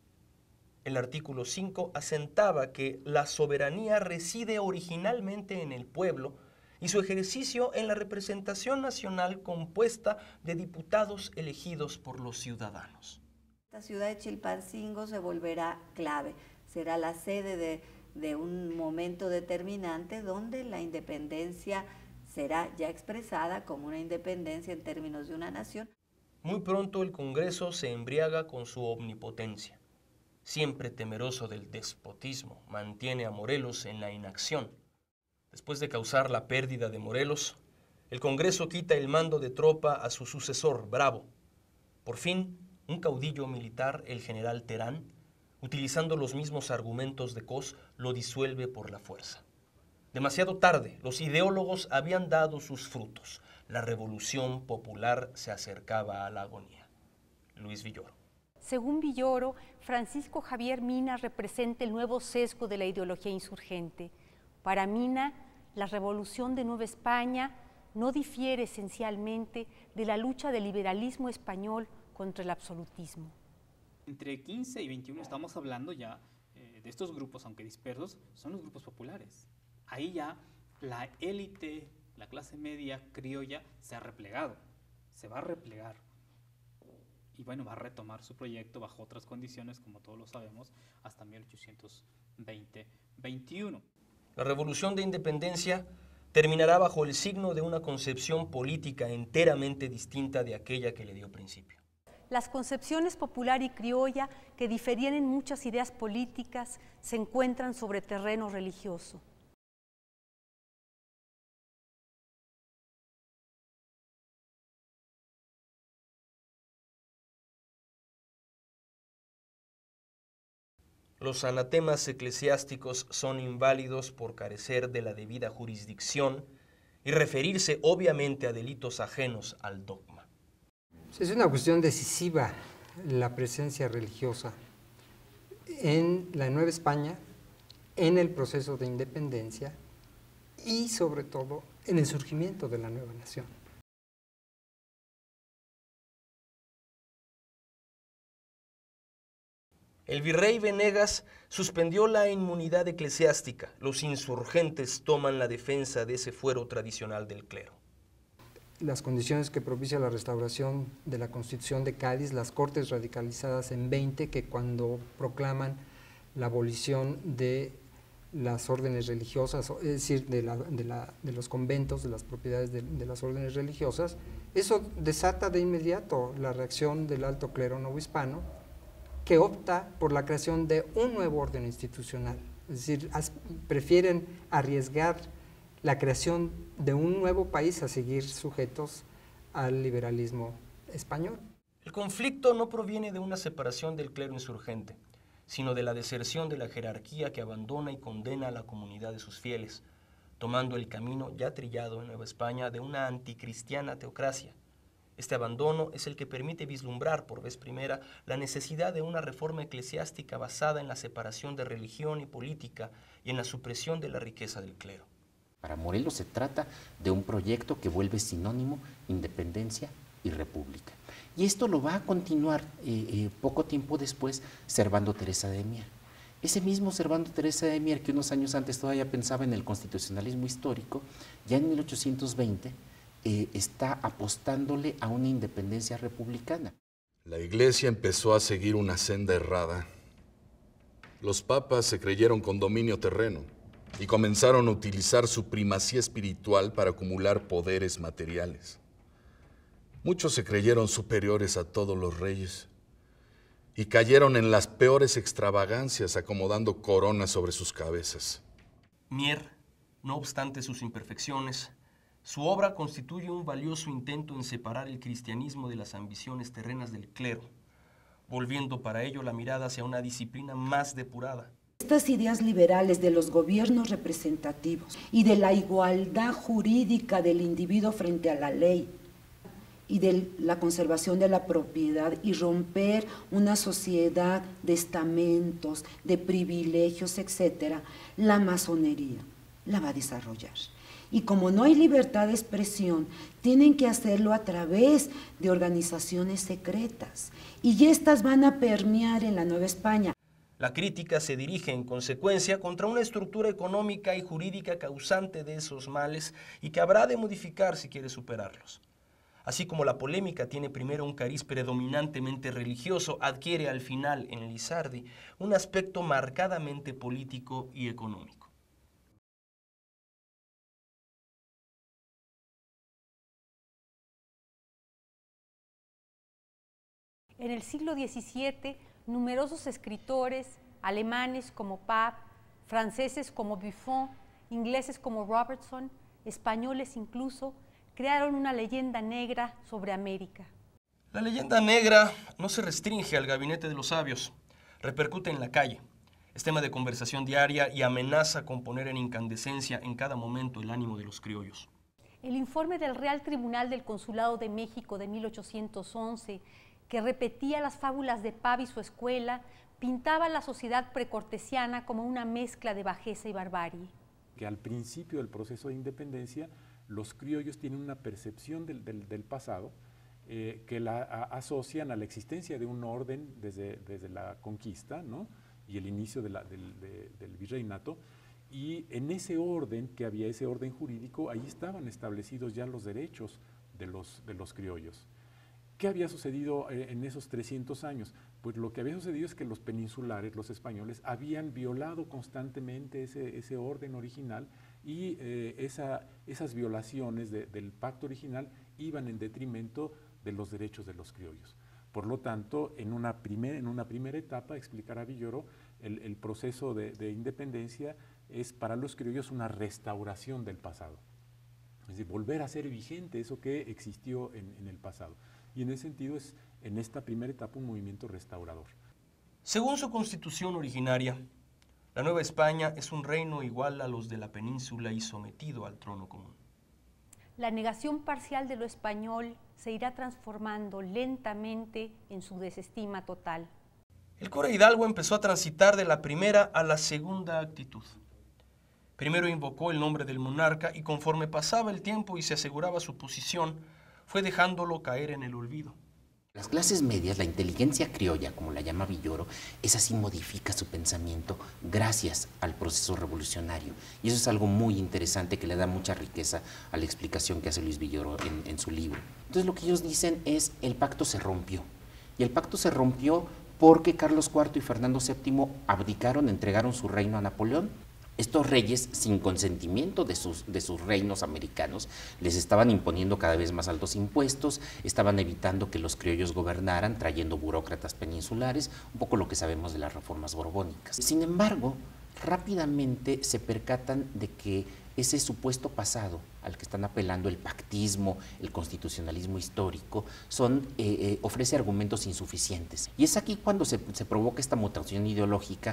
El artículo 5 asentaba que la soberanía reside originalmente en el pueblo y su ejercicio en la representación nacional compuesta de diputados elegidos por los ciudadanos. La ciudad de Chilpancingo se volverá clave. Será la sede de un momento determinante donde la independencia será ya expresada como una independencia en términos de una nación. Muy pronto el Congreso se embriaga con su omnipotencia. Siempre temeroso del despotismo, mantiene a Morelos en la inacción. Después de causar la pérdida de Morelos, el Congreso quita el mando de tropa a su sucesor, Bravo. Por fin, un caudillo militar, el general Terán, utilizando los mismos argumentos de Cos, lo disuelve por la fuerza. Demasiado tarde, los ideólogos habían dado sus frutos. La revolución popular se acercaba a la agonía. Luis Villoro. Según Villoro, Francisco Javier Mina representa el nuevo sesgo de la ideología insurgente. Para Mina, la revolución de Nueva España no difiere esencialmente de la lucha del liberalismo español contra el absolutismo. Entre 15 y 21 estamos hablando ya de estos grupos, aunque dispersos, son los grupos populares. Ahí ya la élite, la clase media criolla se ha replegado, se va a replegar. Y bueno, va a retomar su proyecto bajo otras condiciones, como todos lo sabemos, hasta 1820-21. La revolución de independencia terminará bajo el signo de una concepción política enteramente distinta de aquella que le dio principio. Las concepciones popular y criolla, que diferían en muchas ideas políticas, se encuentran sobre terreno religioso. Los anatemas eclesiásticos son inválidos por carecer de la debida jurisdicción y referirse obviamente a delitos ajenos al dogma. Es una cuestión decisiva la presencia religiosa en la Nueva España, en el proceso de independencia y sobre todo en el surgimiento de la nueva nación. El virrey Venegas suspendió la inmunidad eclesiástica. Los insurgentes toman la defensa de ese fuero tradicional del clero. Las condiciones que propicia la restauración de la Constitución de Cádiz, las Cortes radicalizadas en 20, que cuando proclaman la abolición de las órdenes religiosas, es decir, de los conventos, de las propiedades de las órdenes religiosas, eso desata de inmediato la reacción del alto clero novohispano, que opta por la creación de un nuevo orden institucional. Es decir, prefieren arriesgar la creación de un nuevo país a seguir sujetos al liberalismo español. El conflicto no proviene de una separación del clero insurgente, sino de la deserción de la jerarquía que abandona y condena a la comunidad de sus fieles, tomando el camino ya trillado en Nueva España de una anticristiana teocracia. Este abandono es el que permite vislumbrar por vez primera la necesidad de una reforma eclesiástica basada en la separación de religión y política y en la supresión de la riqueza del clero. Para Morelos se trata de un proyecto que vuelve sinónimo independencia y república. Y esto lo va a continuar poco tiempo después Servando Teresa de Mier. Ese mismo Servando Teresa de Mier, que unos años antes todavía pensaba en el constitucionalismo histórico, ya en 1820 está apostándole a una independencia republicana. La Iglesia empezó a seguir una senda errada. Los papas se creyeron con dominio terreno y comenzaron a utilizar su primacía espiritual para acumular poderes materiales. Muchos se creyeron superiores a todos los reyes y cayeron en las peores extravagancias, acomodando coronas sobre sus cabezas. Mier, no obstante sus imperfecciones, su obra constituye un valioso intento en separar el cristianismo de las ambiciones terrenas del clero, volviendo para ello la mirada hacia una disciplina más depurada. Estas ideas liberales de los gobiernos representativos y de la igualdad jurídica del individuo frente a la ley y de la conservación de la propiedad y romper una sociedad de estamentos, de privilegios, etcétera, la masonería la va a desarrollar. Y como no hay libertad de expresión, tienen que hacerlo a través de organizaciones secretas. Y estas van a permear en la Nueva España. La crítica se dirige en consecuencia contra una estructura económica y jurídica causante de esos males y que habrá de modificar si quiere superarlos. Así como la polémica tiene primero un cariz predominantemente religioso, adquiere al final en Lizardi un aspecto marcadamente político y económico. En el siglo XVII, numerosos escritores, alemanes como Pape, franceses como Buffon, ingleses como Robertson, españoles incluso, crearon una leyenda negra sobre América. La leyenda negra no se restringe al gabinete de los sabios. repercute en la calle. Es tema de conversación diaria y amenaza con poner en incandescencia en cada momento el ánimo de los criollos. El informe del Real Tribunal del Consulado de México de 1811, que repetía las fábulas de Pava y su escuela, pintaba la sociedad precortesiana como una mezcla de bajeza y barbarie. Que al principio del proceso de independencia, los criollos tienen una percepción del pasado que la asocian a la existencia de un orden desde la conquista, ¿no?, y el inicio del virreinato, y en ese orden, que había ese orden jurídico, ahí estaban establecidos ya los derechos de los criollos. ¿Qué había sucedido en esos 300 años? Pues lo que había sucedido es que los peninsulares, los españoles, habían violado constantemente ese orden original y esas violaciones del pacto original iban en detrimento de los derechos de los criollos. Por lo tanto, en una primera etapa, explicará Villoro, el proceso de independencia es para los criollos una restauración del pasado. Es decir, volver a ser vigente eso que existió en el pasado. Y en ese sentido es, en esta primera etapa, un movimiento restaurador. Según su constitución originaria, la Nueva España es un reino igual a los de la península y sometido al trono común. La negación parcial de lo español se irá transformando lentamente en su desestima total. El cura Hidalgo empezó a transitar de la primera a la segunda actitud. Primero invocó el nombre del monarca y conforme pasaba el tiempo y se aseguraba su posición, fue dejándolo caer en el olvido. Las clases medias, la inteligencia criolla, como la llama Villoro, esa sí modifica su pensamiento gracias al proceso revolucionario. Y eso es algo muy interesante que le da mucha riqueza a la explicación que hace Luis Villoro en su libro. Entonces lo que ellos dicen es, el pacto se rompió. Y el pacto se rompió porque Carlos IV y Fernando VII abdicaron, entregaron su reino a Napoleón. Estos reyes, sin consentimiento de sus reinos americanos, les estaban imponiendo cada vez más altos impuestos, estaban evitando que los criollos gobernaran, trayendo burócratas peninsulares, un poco lo que sabemos de las reformas borbónicas. Sin embargo, rápidamente se percatan de que ese supuesto pasado al que están apelando, el pactismo, el constitucionalismo histórico, ofrece argumentos insuficientes. Y es aquí cuando se provoca esta mutación ideológica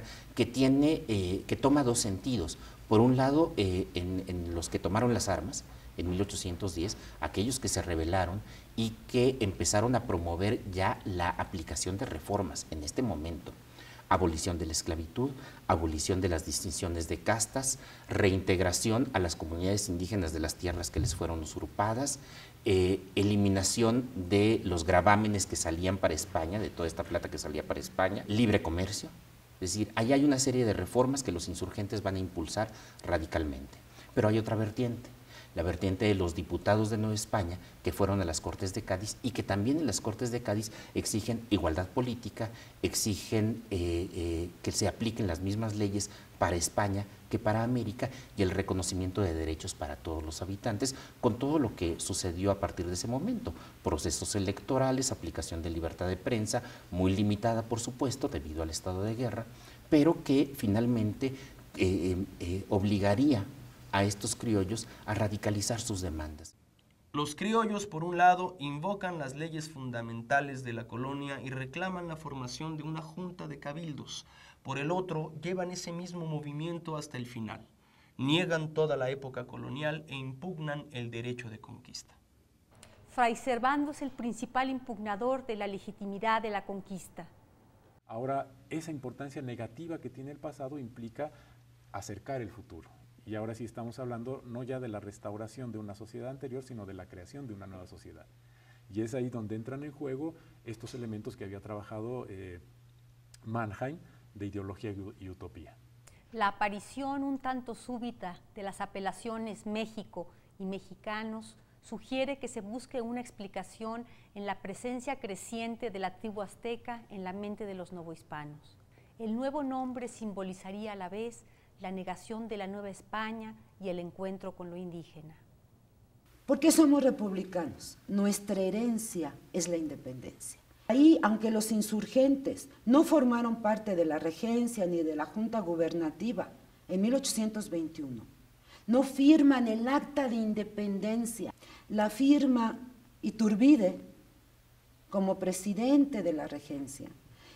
que toma dos sentidos. Por un lado, en los que tomaron las armas, en 1810, aquellos que se rebelaron y que empezaron a promover ya la aplicación de reformas en este momento. Abolición de la esclavitud, abolición de las distinciones de castas, reintegración a las comunidades indígenas de las tierras que les fueron usurpadas, eliminación de los gravámenes que salían para España, de toda esta plata que salía para España, libre comercio. Es decir, ahí hay una serie de reformas que los insurgentes van a impulsar radicalmente. Pero hay otra vertiente, la vertiente de los diputados de Nueva España que fueron a las Cortes de Cádiz y que también en las Cortes de Cádiz exigen igualdad política, exigen que se apliquen las mismas leyes para España que para América y el reconocimiento de derechos para todos los habitantes, con todo lo que sucedió a partir de ese momento, procesos electorales, aplicación de libertad de prensa, muy limitada por supuesto debido al estado de guerra, pero que finalmente obligaría a estos criollos a radicalizar sus demandas. Los criollos, por un lado, invocan las leyes fundamentales de la colonia y reclaman la formación de una junta de cabildos. Por el otro, llevan ese mismo movimiento hasta el final. Niegan toda la época colonial e impugnan el derecho de conquista. Fray Servando es el principal impugnador de la legitimidad de la conquista. Ahora, esa importancia negativa que tiene el pasado implica acercar el futuro. Y ahora sí estamos hablando no ya de la restauración de una sociedad anterior, sino de la creación de una nueva sociedad. Y es ahí donde entran en juego estos elementos que había trabajado Mannheim, de ideología y utopía. La aparición un tanto súbita de las apelaciones México y mexicanos sugiere que se busque una explicación en la presencia creciente de la tribu azteca en la mente de los novohispanos. El nuevo nombre simbolizaría a la vez la negación de la Nueva España y el encuentro con lo indígena. ¿Por qué somos republicanos? Nuestra herencia es la independencia. Ahí, aunque los insurgentes no formaron parte de la regencia ni de la junta gubernativa en 1821, no firman el acta de independencia, la firma Iturbide como presidente de la regencia.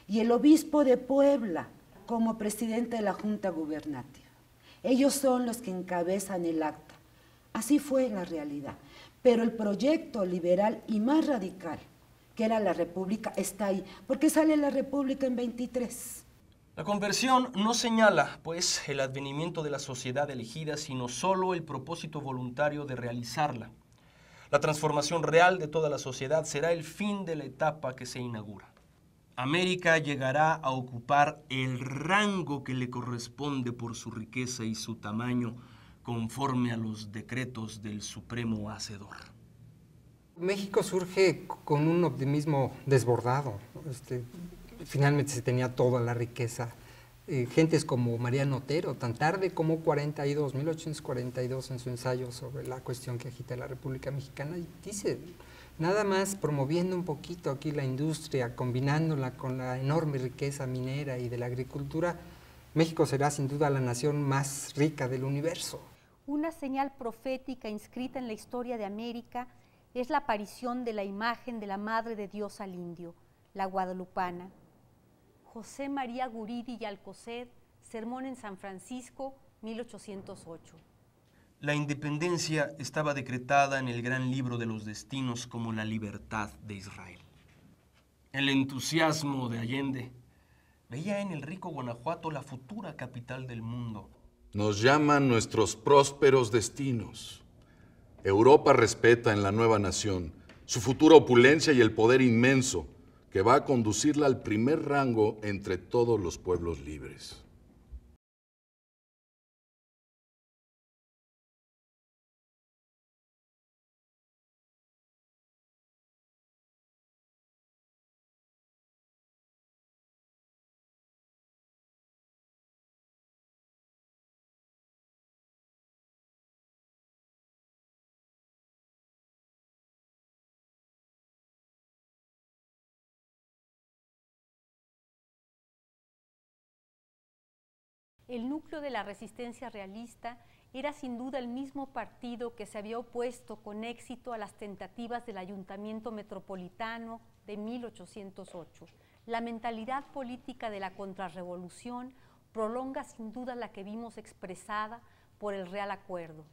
y el obispo de Puebla como presidente de la Junta Gubernativa. Ellos son los que encabezan el acta. Así fue la realidad. Pero el proyecto liberal y más radical, que era la República, está ahí, porque sale la República en 23. La conversión no señala, pues, el advenimiento de la sociedad elegida, sino solo el propósito voluntario de realizarla. La transformación real de toda la sociedad será el fin de la etapa que se inaugura. América llegará a ocupar el rango que le corresponde por su riqueza y su tamaño, conforme a los decretos del Supremo Hacedor. México surge con un optimismo desbordado. Finalmente se tenía toda la riqueza. Gentes como Mariano Otero, tan tarde como 1842, en su ensayo sobre la cuestión que agita la República Mexicana, dice, nada más promoviendo un poquito aquí la industria, combinándola con la enorme riqueza minera y de la agricultura, México será sin duda la nación más rica del universo. Una señal profética inscrita en la historia de América es la aparición de la imagen de la Madre de Dios al indio, la guadalupana. José María Guridi y Alcocer, Sermón en San Francisco, 1808. La independencia estaba decretada en el gran libro de los destinos como la libertad de Israel. El entusiasmo de Allende veía en el rico Guanajuato la futura capital del mundo. Nos llaman nuestros prósperos destinos. Europa respeta en la nueva nación su futura opulencia y el poder inmenso que va a conducirla al primer rango entre todos los pueblos libres. El núcleo de la resistencia realista era sin duda el mismo partido que se había opuesto con éxito a las tentativas del Ayuntamiento Metropolitano de 1808. La mentalidad política de la contrarrevolución prolonga sin duda la que vimos expresada por el Real Acuerdo.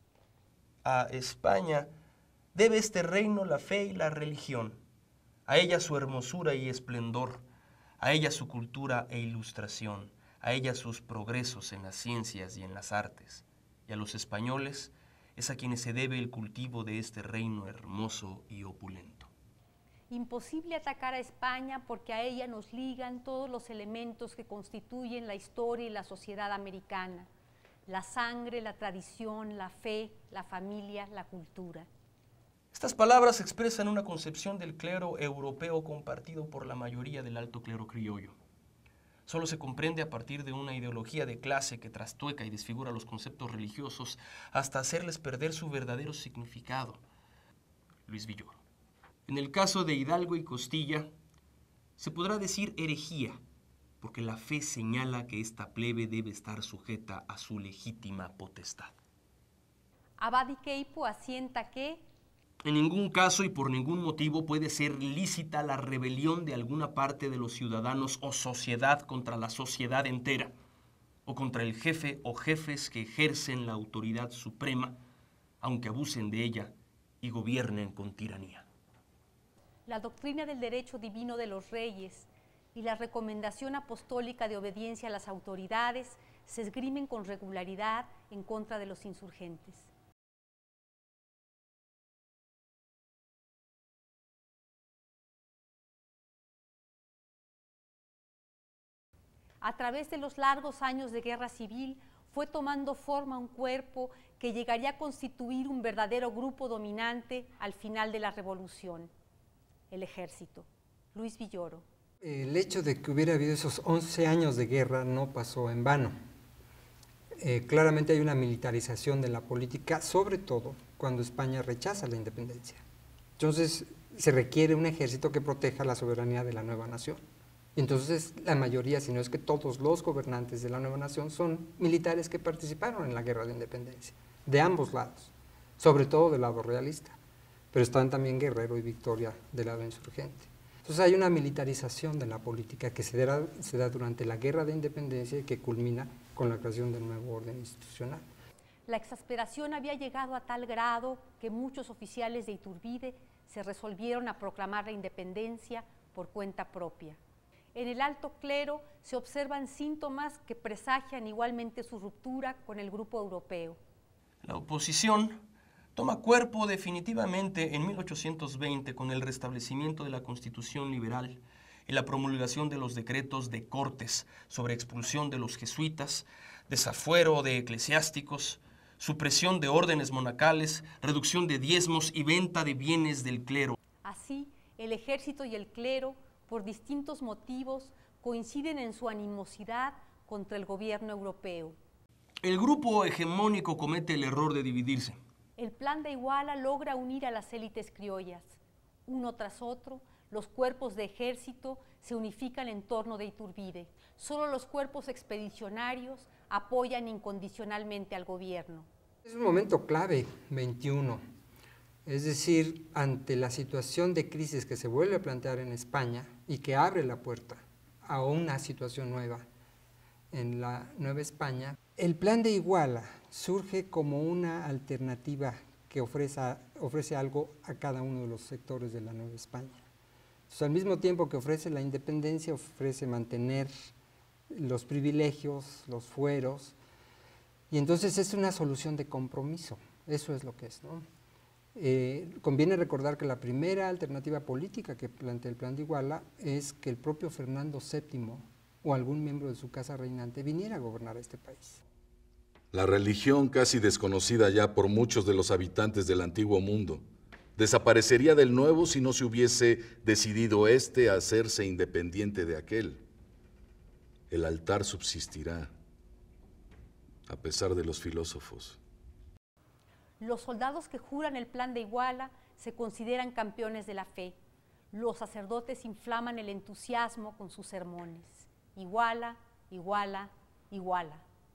A España debe este reino la fe y la religión, a ella su hermosura y esplendor, a ella su cultura e ilustración, a ella sus progresos en las ciencias y en las artes, y a los españoles es a quienes se debe el cultivo de este reino hermoso y opulento. Imposible atacar a España porque a ella nos ligan todos los elementos que constituyen la historia y la sociedad americana: la sangre, la tradición, la fe, la familia, la cultura. Estas palabras expresan una concepción del clero europeo compartido por la mayoría del alto clero criollo. Solo se comprende a partir de una ideología de clase que trastueca y desfigura los conceptos religiosos hasta hacerles perder su verdadero significado. Luis Villoro. En el caso de Hidalgo y Costilla, se podrá decir herejía, porque la fe señala que esta plebe debe estar sujeta a su legítima potestad. Abad y Queipo asienta que en ningún caso y por ningún motivo puede ser lícita la rebelión de alguna parte de los ciudadanos o sociedad contra la sociedad entera, o contra el jefe o jefes que ejercen la autoridad suprema, aunque abusen de ella y gobiernen con tiranía. La doctrina del derecho divino de los reyes y la recomendación apostólica de obediencia a las autoridades se esgrimen con regularidad en contra de los insurgentes. A través de los largos años de guerra civil fue tomando forma un cuerpo que llegaría a constituir un verdadero grupo dominante al final de la revolución: el ejército. Luis Villoro. El hecho de que hubiera habido esos 11 años de guerra no pasó en vano. Claramente hay una militarización de la política, sobre todo cuando España rechaza la independencia. Entonces se requiere un ejército que proteja la soberanía de la nueva nación. Entonces la mayoría, si no es que todos los gobernantes de la nueva nación son militares que participaron en la guerra de independencia, de ambos lados, sobre todo del lado realista, pero están también Guerrero y Victoria del lado insurgente. Entonces hay una militarización de la política que se da durante la Guerra de Independencia y que culmina con la creación del nuevo orden institucional. La exasperación había llegado a tal grado que muchos oficiales de Iturbide se resolvieron a proclamar la independencia por cuenta propia. En el alto clero se observan síntomas que presagian igualmente su ruptura con el grupo europeo. La oposición toma cuerpo definitivamente en 1820 con el restablecimiento de la Constitución liberal y la promulgación de los decretos de Cortes sobre expulsión de los jesuitas, desafuero de eclesiásticos, supresión de órdenes monacales, reducción de diezmos y venta de bienes del clero. Así, el ejército y el clero, por distintos motivos, coinciden en su animosidad contra el gobierno europeo. El grupo hegemónico comete el error de dividirse. El Plan de Iguala logra unir a las élites criollas. Uno tras otro, los cuerpos de ejército se unifican en torno de Iturbide. Solo los cuerpos expedicionarios apoyan incondicionalmente al gobierno. Es un momento clave, 21. Es decir, ante la situación de crisis que se vuelve a plantear en España y que abre la puerta a una situación nueva en la Nueva España, el Plan de Iguala surge como una alternativa que ofrece algo a cada uno de los sectores de la Nueva España. Entonces, al mismo tiempo que ofrece la independencia, ofrece mantener los privilegios, los fueros, y entonces es una solución de compromiso, eso es lo que es, ¿no? Conviene recordar que la primera alternativa política que plantea el Plan de Iguala es que el propio Fernando VII o algún miembro de su casa reinante viniera a gobernar este país. La religión, casi desconocida ya por muchos de los habitantes del antiguo mundo, desaparecería del nuevo si no se hubiese decidido éste a hacerse independiente de aquel. El altar subsistirá, a pesar de los filósofos. Los soldados que juran el Plan de Iguala se consideran campeones de la fe. Los sacerdotes inflaman el entusiasmo con sus sermones. Iguala, Iguala, Iguala.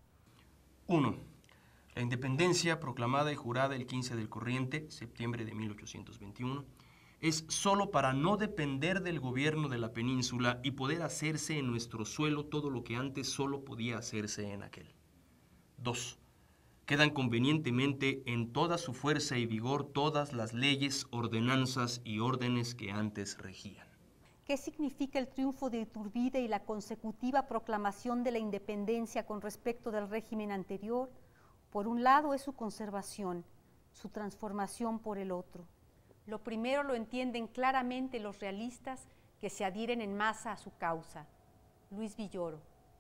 1. La independencia, proclamada y jurada el 15 del corriente, septiembre de 1821, es solo para no depender del gobierno de la península y poder hacerse en nuestro suelo todo lo que antes solo podía hacerse en aquel. 2. Quedan convenientemente en toda su fuerza y vigor todas las leyes, ordenanzas y órdenes que antes regían. ¿Qué significa el triunfo de Iturbide y la consecutiva proclamación de la independencia con respecto del régimen anterior? Por un lado es su conservación, su transformación por el otro. Lo primero lo entienden claramente los realistas que se adhieren en masa a su causa. Luis Villoro.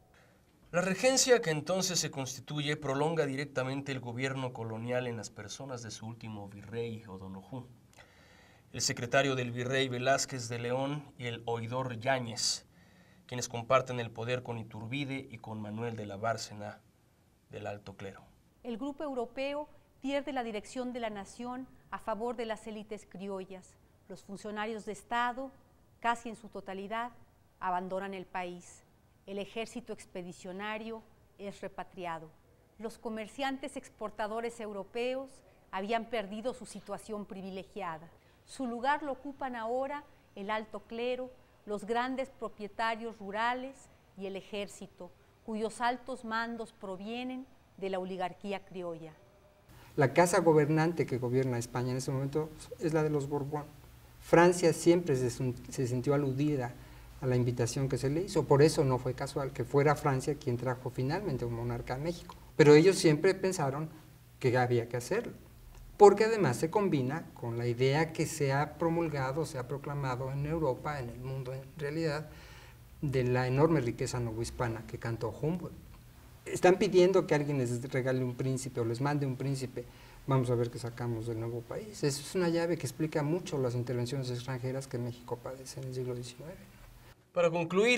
La regencia que entonces se constituye prolonga directamente el gobierno colonial en las personas de su último virrey O'Donojú, el secretario del virrey Velázquez de León y el oidor Yáñez, quienes comparten el poder con Iturbide y con Manuel de la Bárcena del Alto Clero. El grupo europeo pierde la dirección de la nación a favor de las élites criollas. Los funcionarios de Estado, casi en su totalidad, abandonan el país. El ejército expedicionario es repatriado. Los comerciantes exportadores europeos habían perdido su situación privilegiada. Su lugar lo ocupan ahora el alto clero, los grandes propietarios rurales y el ejército, cuyos altos mandos provienen de la oligarquía criolla. La casa gobernante que gobierna España en ese momento es la de los Borbón. Francia siempre se sintió aludida a la invitación que se le hizo, por eso no fue casual que fuera Francia quien trajo finalmente un monarca a México. Pero ellos siempre pensaron que había que hacerlo, porque además se combina con la idea que se ha promulgado, se ha proclamado en Europa, en el mundo en realidad, de la enorme riqueza novohispana que cantó Humboldt. Están pidiendo que alguien les regale un príncipe o les mande un príncipe. Vamos a ver qué sacamos del nuevo país. Eso es una llave que explica mucho las intervenciones extranjeras que México padece en el siglo XIX. Para concluir,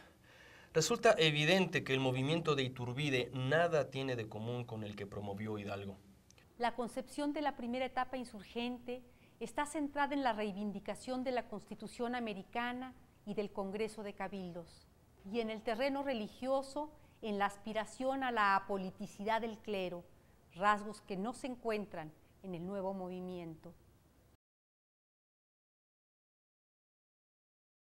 resulta evidente que el movimiento de Iturbide nada tiene de común con el que promovió Hidalgo. La concepción de la primera etapa insurgente está centrada en la reivindicación de la Constitución americana y del Congreso de Cabildos, y en el terreno religioso, en la aspiración a la apoliticidad del clero, rasgos que no se encuentran en el nuevo movimiento.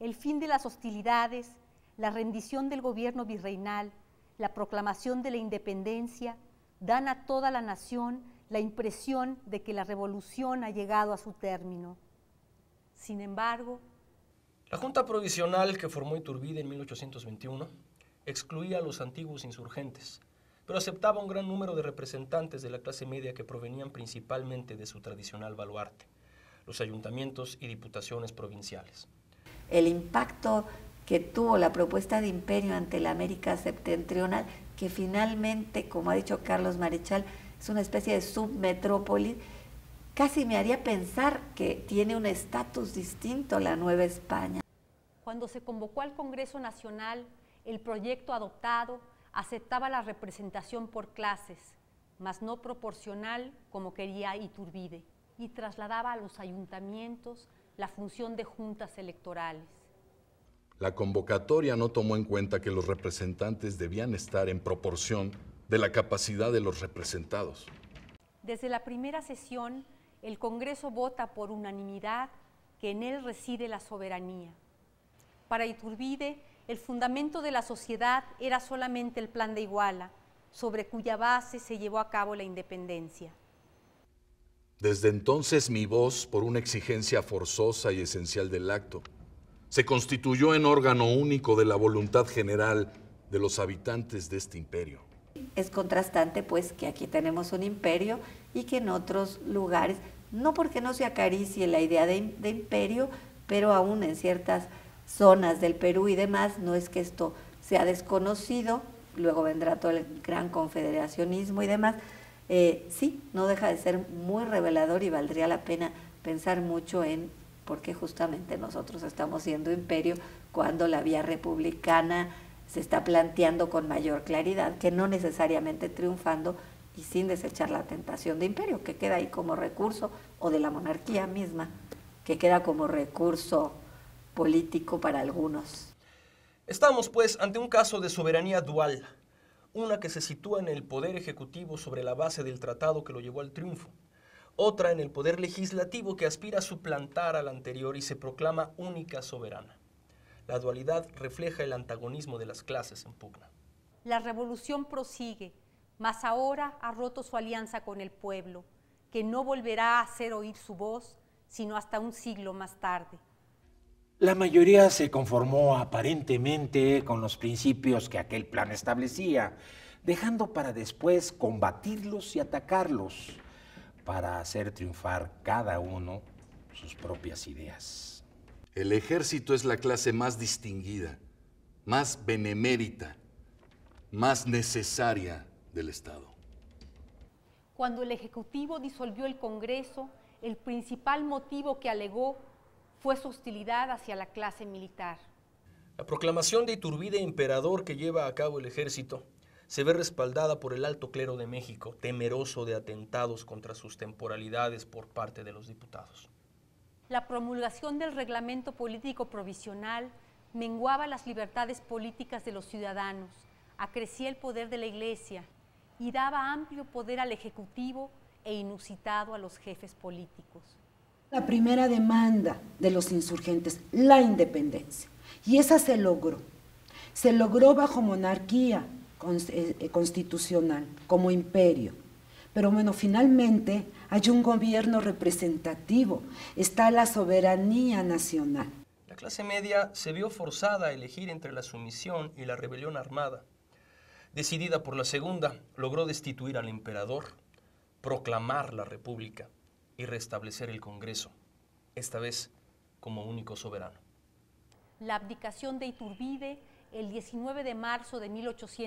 el fin de las hostilidades, la rendición del gobierno virreinal, la proclamación de la independencia, dan a toda la nación la impresión de que la revolución ha llegado a su término. Sin embargo, la Junta Provisional que formó Iturbide en 1821 excluía a los antiguos insurgentes, pero aceptaba un gran número de representantes de la clase media que provenían principalmente de su tradicional baluarte, los ayuntamientos y diputaciones provinciales. El impacto que tuvo la propuesta de imperio ante la América septentrional, que finalmente, como ha dicho Carlos Marechal, es una especie de submetrópoli, casi me haría pensar que tiene un estatus distinto la Nueva España. Cuando se convocó al Congreso Nacional, el proyecto adoptado aceptaba la representación por clases, mas no proporcional como quería Iturbide, y trasladaba a los ayuntamientos la función de juntas electorales. La convocatoria no tomó en cuenta que los representantes debían estar en proporción de la capacidad de los representados. Desde la primera sesión, el Congreso vota por unanimidad que en él reside la soberanía. Para Iturbide, el fundamento de la sociedad era solamente el Plan de Iguala, sobre cuya base se llevó a cabo la independencia. Desde entonces mi voz, por una exigencia forzosa y esencial del acto, se constituyó en órgano único de la voluntad general de los habitantes de este imperio. Es contrastante, pues, que aquí tenemos un imperio y que en otros lugares, no porque no se acaricie la idea de imperio, pero aún en ciertas zonas del Perú y demás, no es que esto sea desconocido, luego vendrá todo el gran confederacionismo y demás. Sí, no deja de ser muy revelador y valdría la pena pensar mucho en por qué justamente nosotros estamos siendo imperio cuando la vía republicana se está planteando con mayor claridad, que no necesariamente triunfando y sin desechar la tentación de imperio, que queda ahí como recurso, o de la monarquía misma, que queda como recurso político para algunos. Estamos, pues, ante un caso de soberanía dual, una que se sitúa en el poder ejecutivo sobre la base del tratado que lo llevó al triunfo, otra en el poder legislativo que aspira a suplantar al anterior y se proclama única soberana. La dualidad refleja el antagonismo de las clases en pugna. La revolución prosigue, mas ahora ha roto su alianza con el pueblo, que no volverá a hacer oír su voz, sino hasta un siglo más tarde. La mayoría se conformó aparentemente con los principios que aquel plan establecía, dejando para después combatirlos y atacarlos, para hacer triunfar cada uno sus propias ideas. El ejército es la clase más distinguida, más benemérita, más necesaria del Estado. Cuando el Ejecutivo disolvió el Congreso, el principal motivo que alegó fue su hostilidad hacia la clase militar. La proclamación de Iturbide emperador que lleva a cabo el ejército se ve respaldada por el alto clero de México, temeroso de atentados contra sus temporalidades por parte de los diputados. La promulgación del reglamento político provisional menguaba las libertades políticas de los ciudadanos, acrecía el poder de la Iglesia y daba amplio poder al Ejecutivo e inusitado a los jefes políticos. La primera demanda de los insurgentes, la independencia, y esa se logró. Se logró bajo monarquía constitucional, como imperio. Pero bueno, finalmente hay un gobierno representativo, está la soberanía nacional. La clase media se vio forzada a elegir entre la sumisión y la rebelión armada. Decidida por la segunda, logró destituir al emperador, proclamar la república y restablecer el Congreso, esta vez como único soberano. La abdicación de Iturbide el 19 de marzo de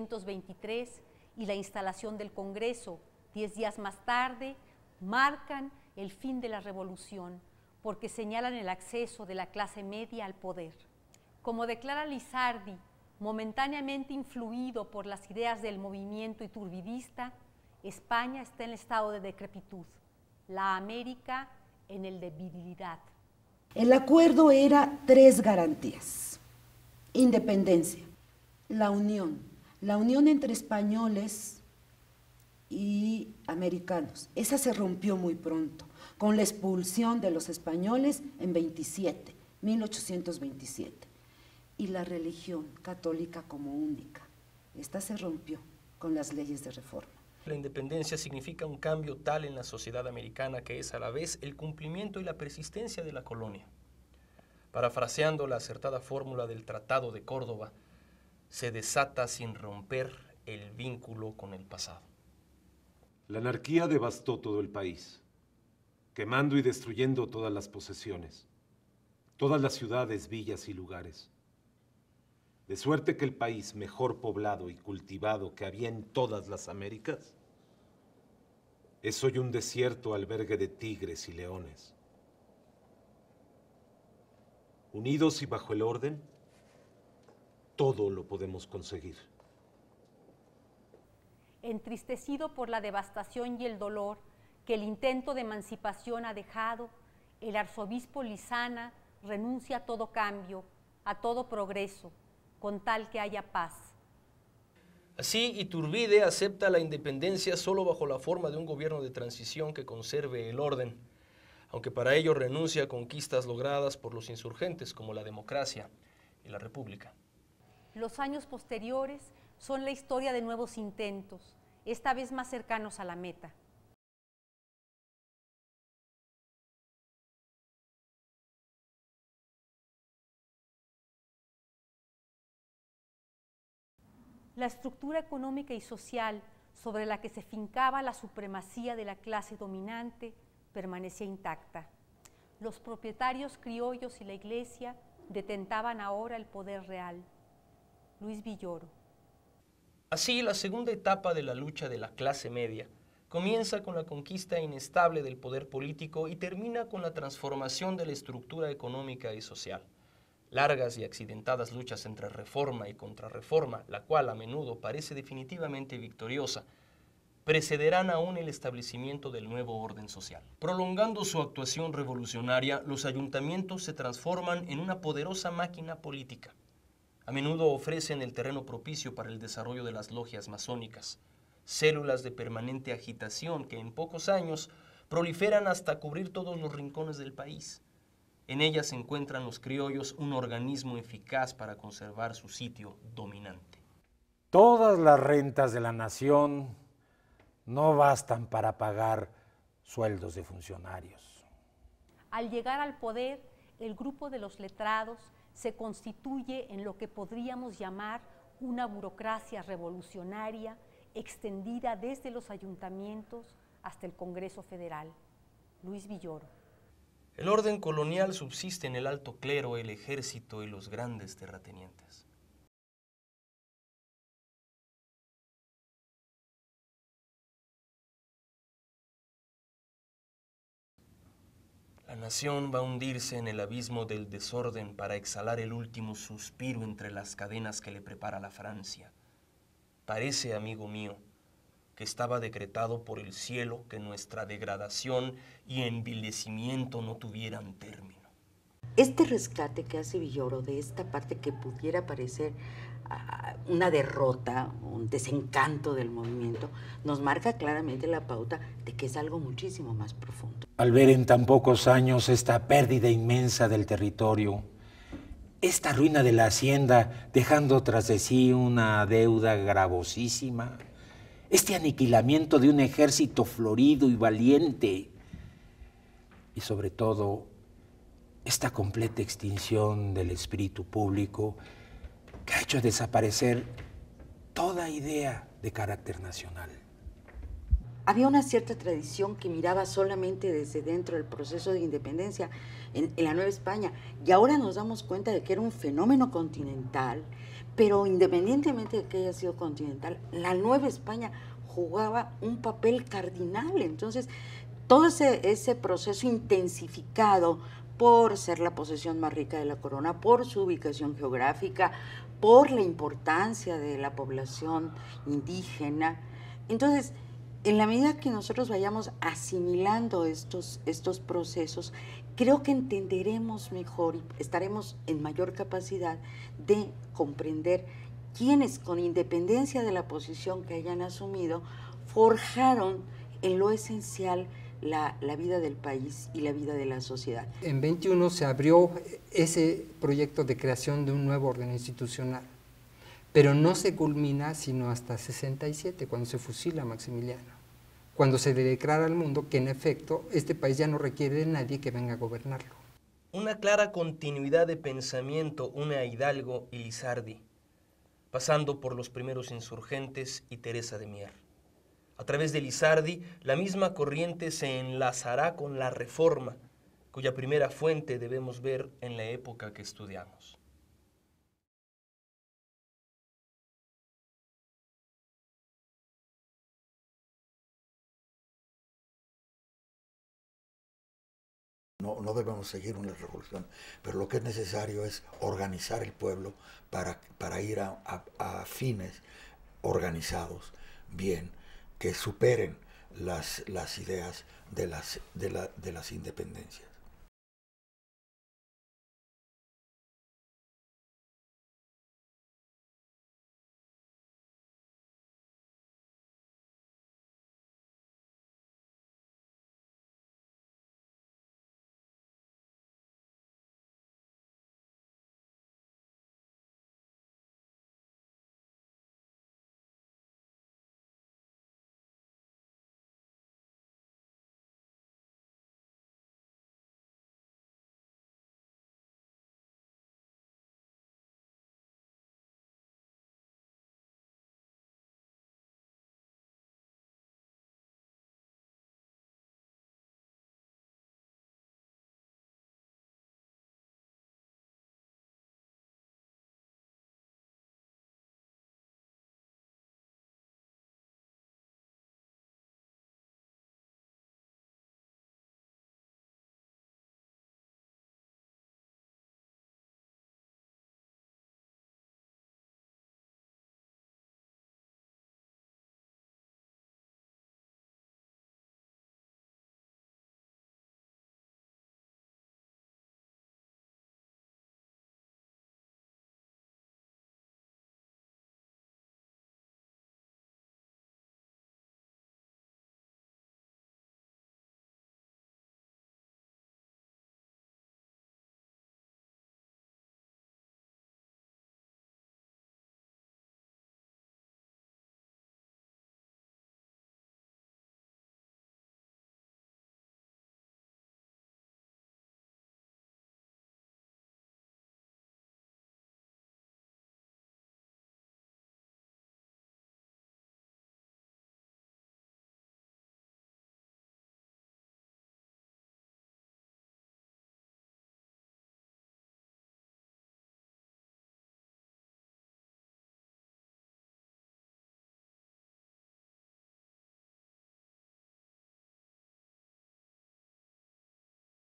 1823 y la instalación del Congreso 10 días más tarde marcan el fin de la revolución porque señalan el acceso de la clase media al poder. Como declara Lizardi, momentáneamente influido por las ideas del movimiento iturbidista, España está en estado de decrepitud, la América en el de virilidad. El acuerdo era 3 garantías: independencia, la unión entre españoles y americanos. Esa se rompió muy pronto, con la expulsión de los españoles en 1827. y la religión católica como única. Esta se rompió con las leyes de reforma. La independencia significa un cambio tal en la sociedad americana que es a la vez el cumplimiento y la persistencia de la colonia. Parafraseando la acertada fórmula del Tratado de Córdoba, se desata sin romper el vínculo con el pasado. La anarquía devastó todo el país, quemando y destruyendo todas las posesiones, todas las ciudades, villas y lugares. De suerte que el país mejor poblado y cultivado que había en todas las Américas es hoy un desierto albergue de tigres y leones. Unidos y bajo el orden, todo lo podemos conseguir. Entristecido por la devastación y el dolor que el intento de emancipación ha dejado, el arzobispo Lizana renuncia a todo cambio, a todo progreso, con tal que haya paz. Así, Iturbide acepta la independencia solo bajo la forma de un gobierno de transición que conserve el orden, aunque para ello renuncia a conquistas logradas por los insurgentes como la democracia y la república. Los años posteriores son la historia de nuevos intentos, esta vez más cercanos a la meta. La estructura económica y social sobre la que se fincaba la supremacía de la clase dominante permanecía intacta. Los propietarios criollos y la iglesia detentaban ahora el poder real. Luis Villoro. Así, la segunda etapa de la lucha de la clase media comienza con la conquista inestable del poder político y termina con la transformación de la estructura económica y social. Largas y accidentadas luchas entre reforma y contrarreforma, la cual a menudo parece definitivamente victoriosa, precederán aún el establecimiento del nuevo orden social. Prolongando su actuación revolucionaria, los ayuntamientos se transforman en una poderosa máquina política. A menudo ofrecen el terreno propicio para el desarrollo de las logias masónicas, células de permanente agitación que en pocos años proliferan hasta cubrir todos los rincones del país. En ellas encuentran los criollos un organismo eficaz para conservar su sitio dominante. Todas las rentas de la nación no bastan para pagar sueldos de funcionarios. Al llegar al poder, el grupo de los letrados se constituye en lo que podríamos llamar una burocracia revolucionaria extendida desde los ayuntamientos hasta el Congreso Federal. Luis Villoro. El orden colonial subsiste en el alto clero, el ejército y los grandes terratenientes. La nación va a hundirse en el abismo del desorden para exhalar el último suspiro entre las cadenas que le prepara la Francia. Parece, amigo mío, que estaba decretado por el cielo que nuestra degradación y envilecimiento no tuvieran término. Este rescate que hace Villoro de esta parte que pudiera parecer una derrota, un desencanto del movimiento, nos marca claramente la pauta de que es algo muchísimo más profundo. Al ver en tan pocos años esta pérdida inmensa del territorio, esta ruina de la hacienda dejando tras de sí una deuda gravosísima, este aniquilamiento de un ejército florido y valiente, y sobre todo, esta completa extinción del espíritu público que ha hecho desaparecer toda idea de carácter nacional. Había una cierta tradición que miraba solamente desde dentro del proceso de independencia en la Nueva España, y ahora nos damos cuenta de que era un fenómeno continental, pero independientemente de que haya sido continental, la Nueva España jugaba un papel cardinal. Entonces, todo ese proceso intensificado por ser la posesión más rica de la corona, por su ubicación geográfica, por la importancia de la población indígena. Entonces, en la medida que nosotros vayamos asimilando estos procesos, creo que entenderemos mejor y estaremos en mayor capacidad de comprender quiénes, con independencia de la posición que hayan asumido, forjaron en lo esencial la vida del país y la vida de la sociedad. En 21 se abrió ese proyecto de creación de un nuevo orden institucional, pero no se culmina sino hasta 67, cuando se fusila a Maximiliano, cuando se le declara al mundo que en efecto este país ya no requiere de nadie que venga a gobernarlo. Una clara continuidad de pensamiento une a Hidalgo y Lizardi, pasando por los primeros insurgentes y Teresa de Mier. A través de Lizardi, la misma corriente se enlazará con la Reforma, cuya primera fuente debemos ver en la época que estudiamos. No debemos seguir una revolución, pero lo que es necesario es organizar el pueblo para ir a fines organizados, bien, que superen las ideas de las independencias.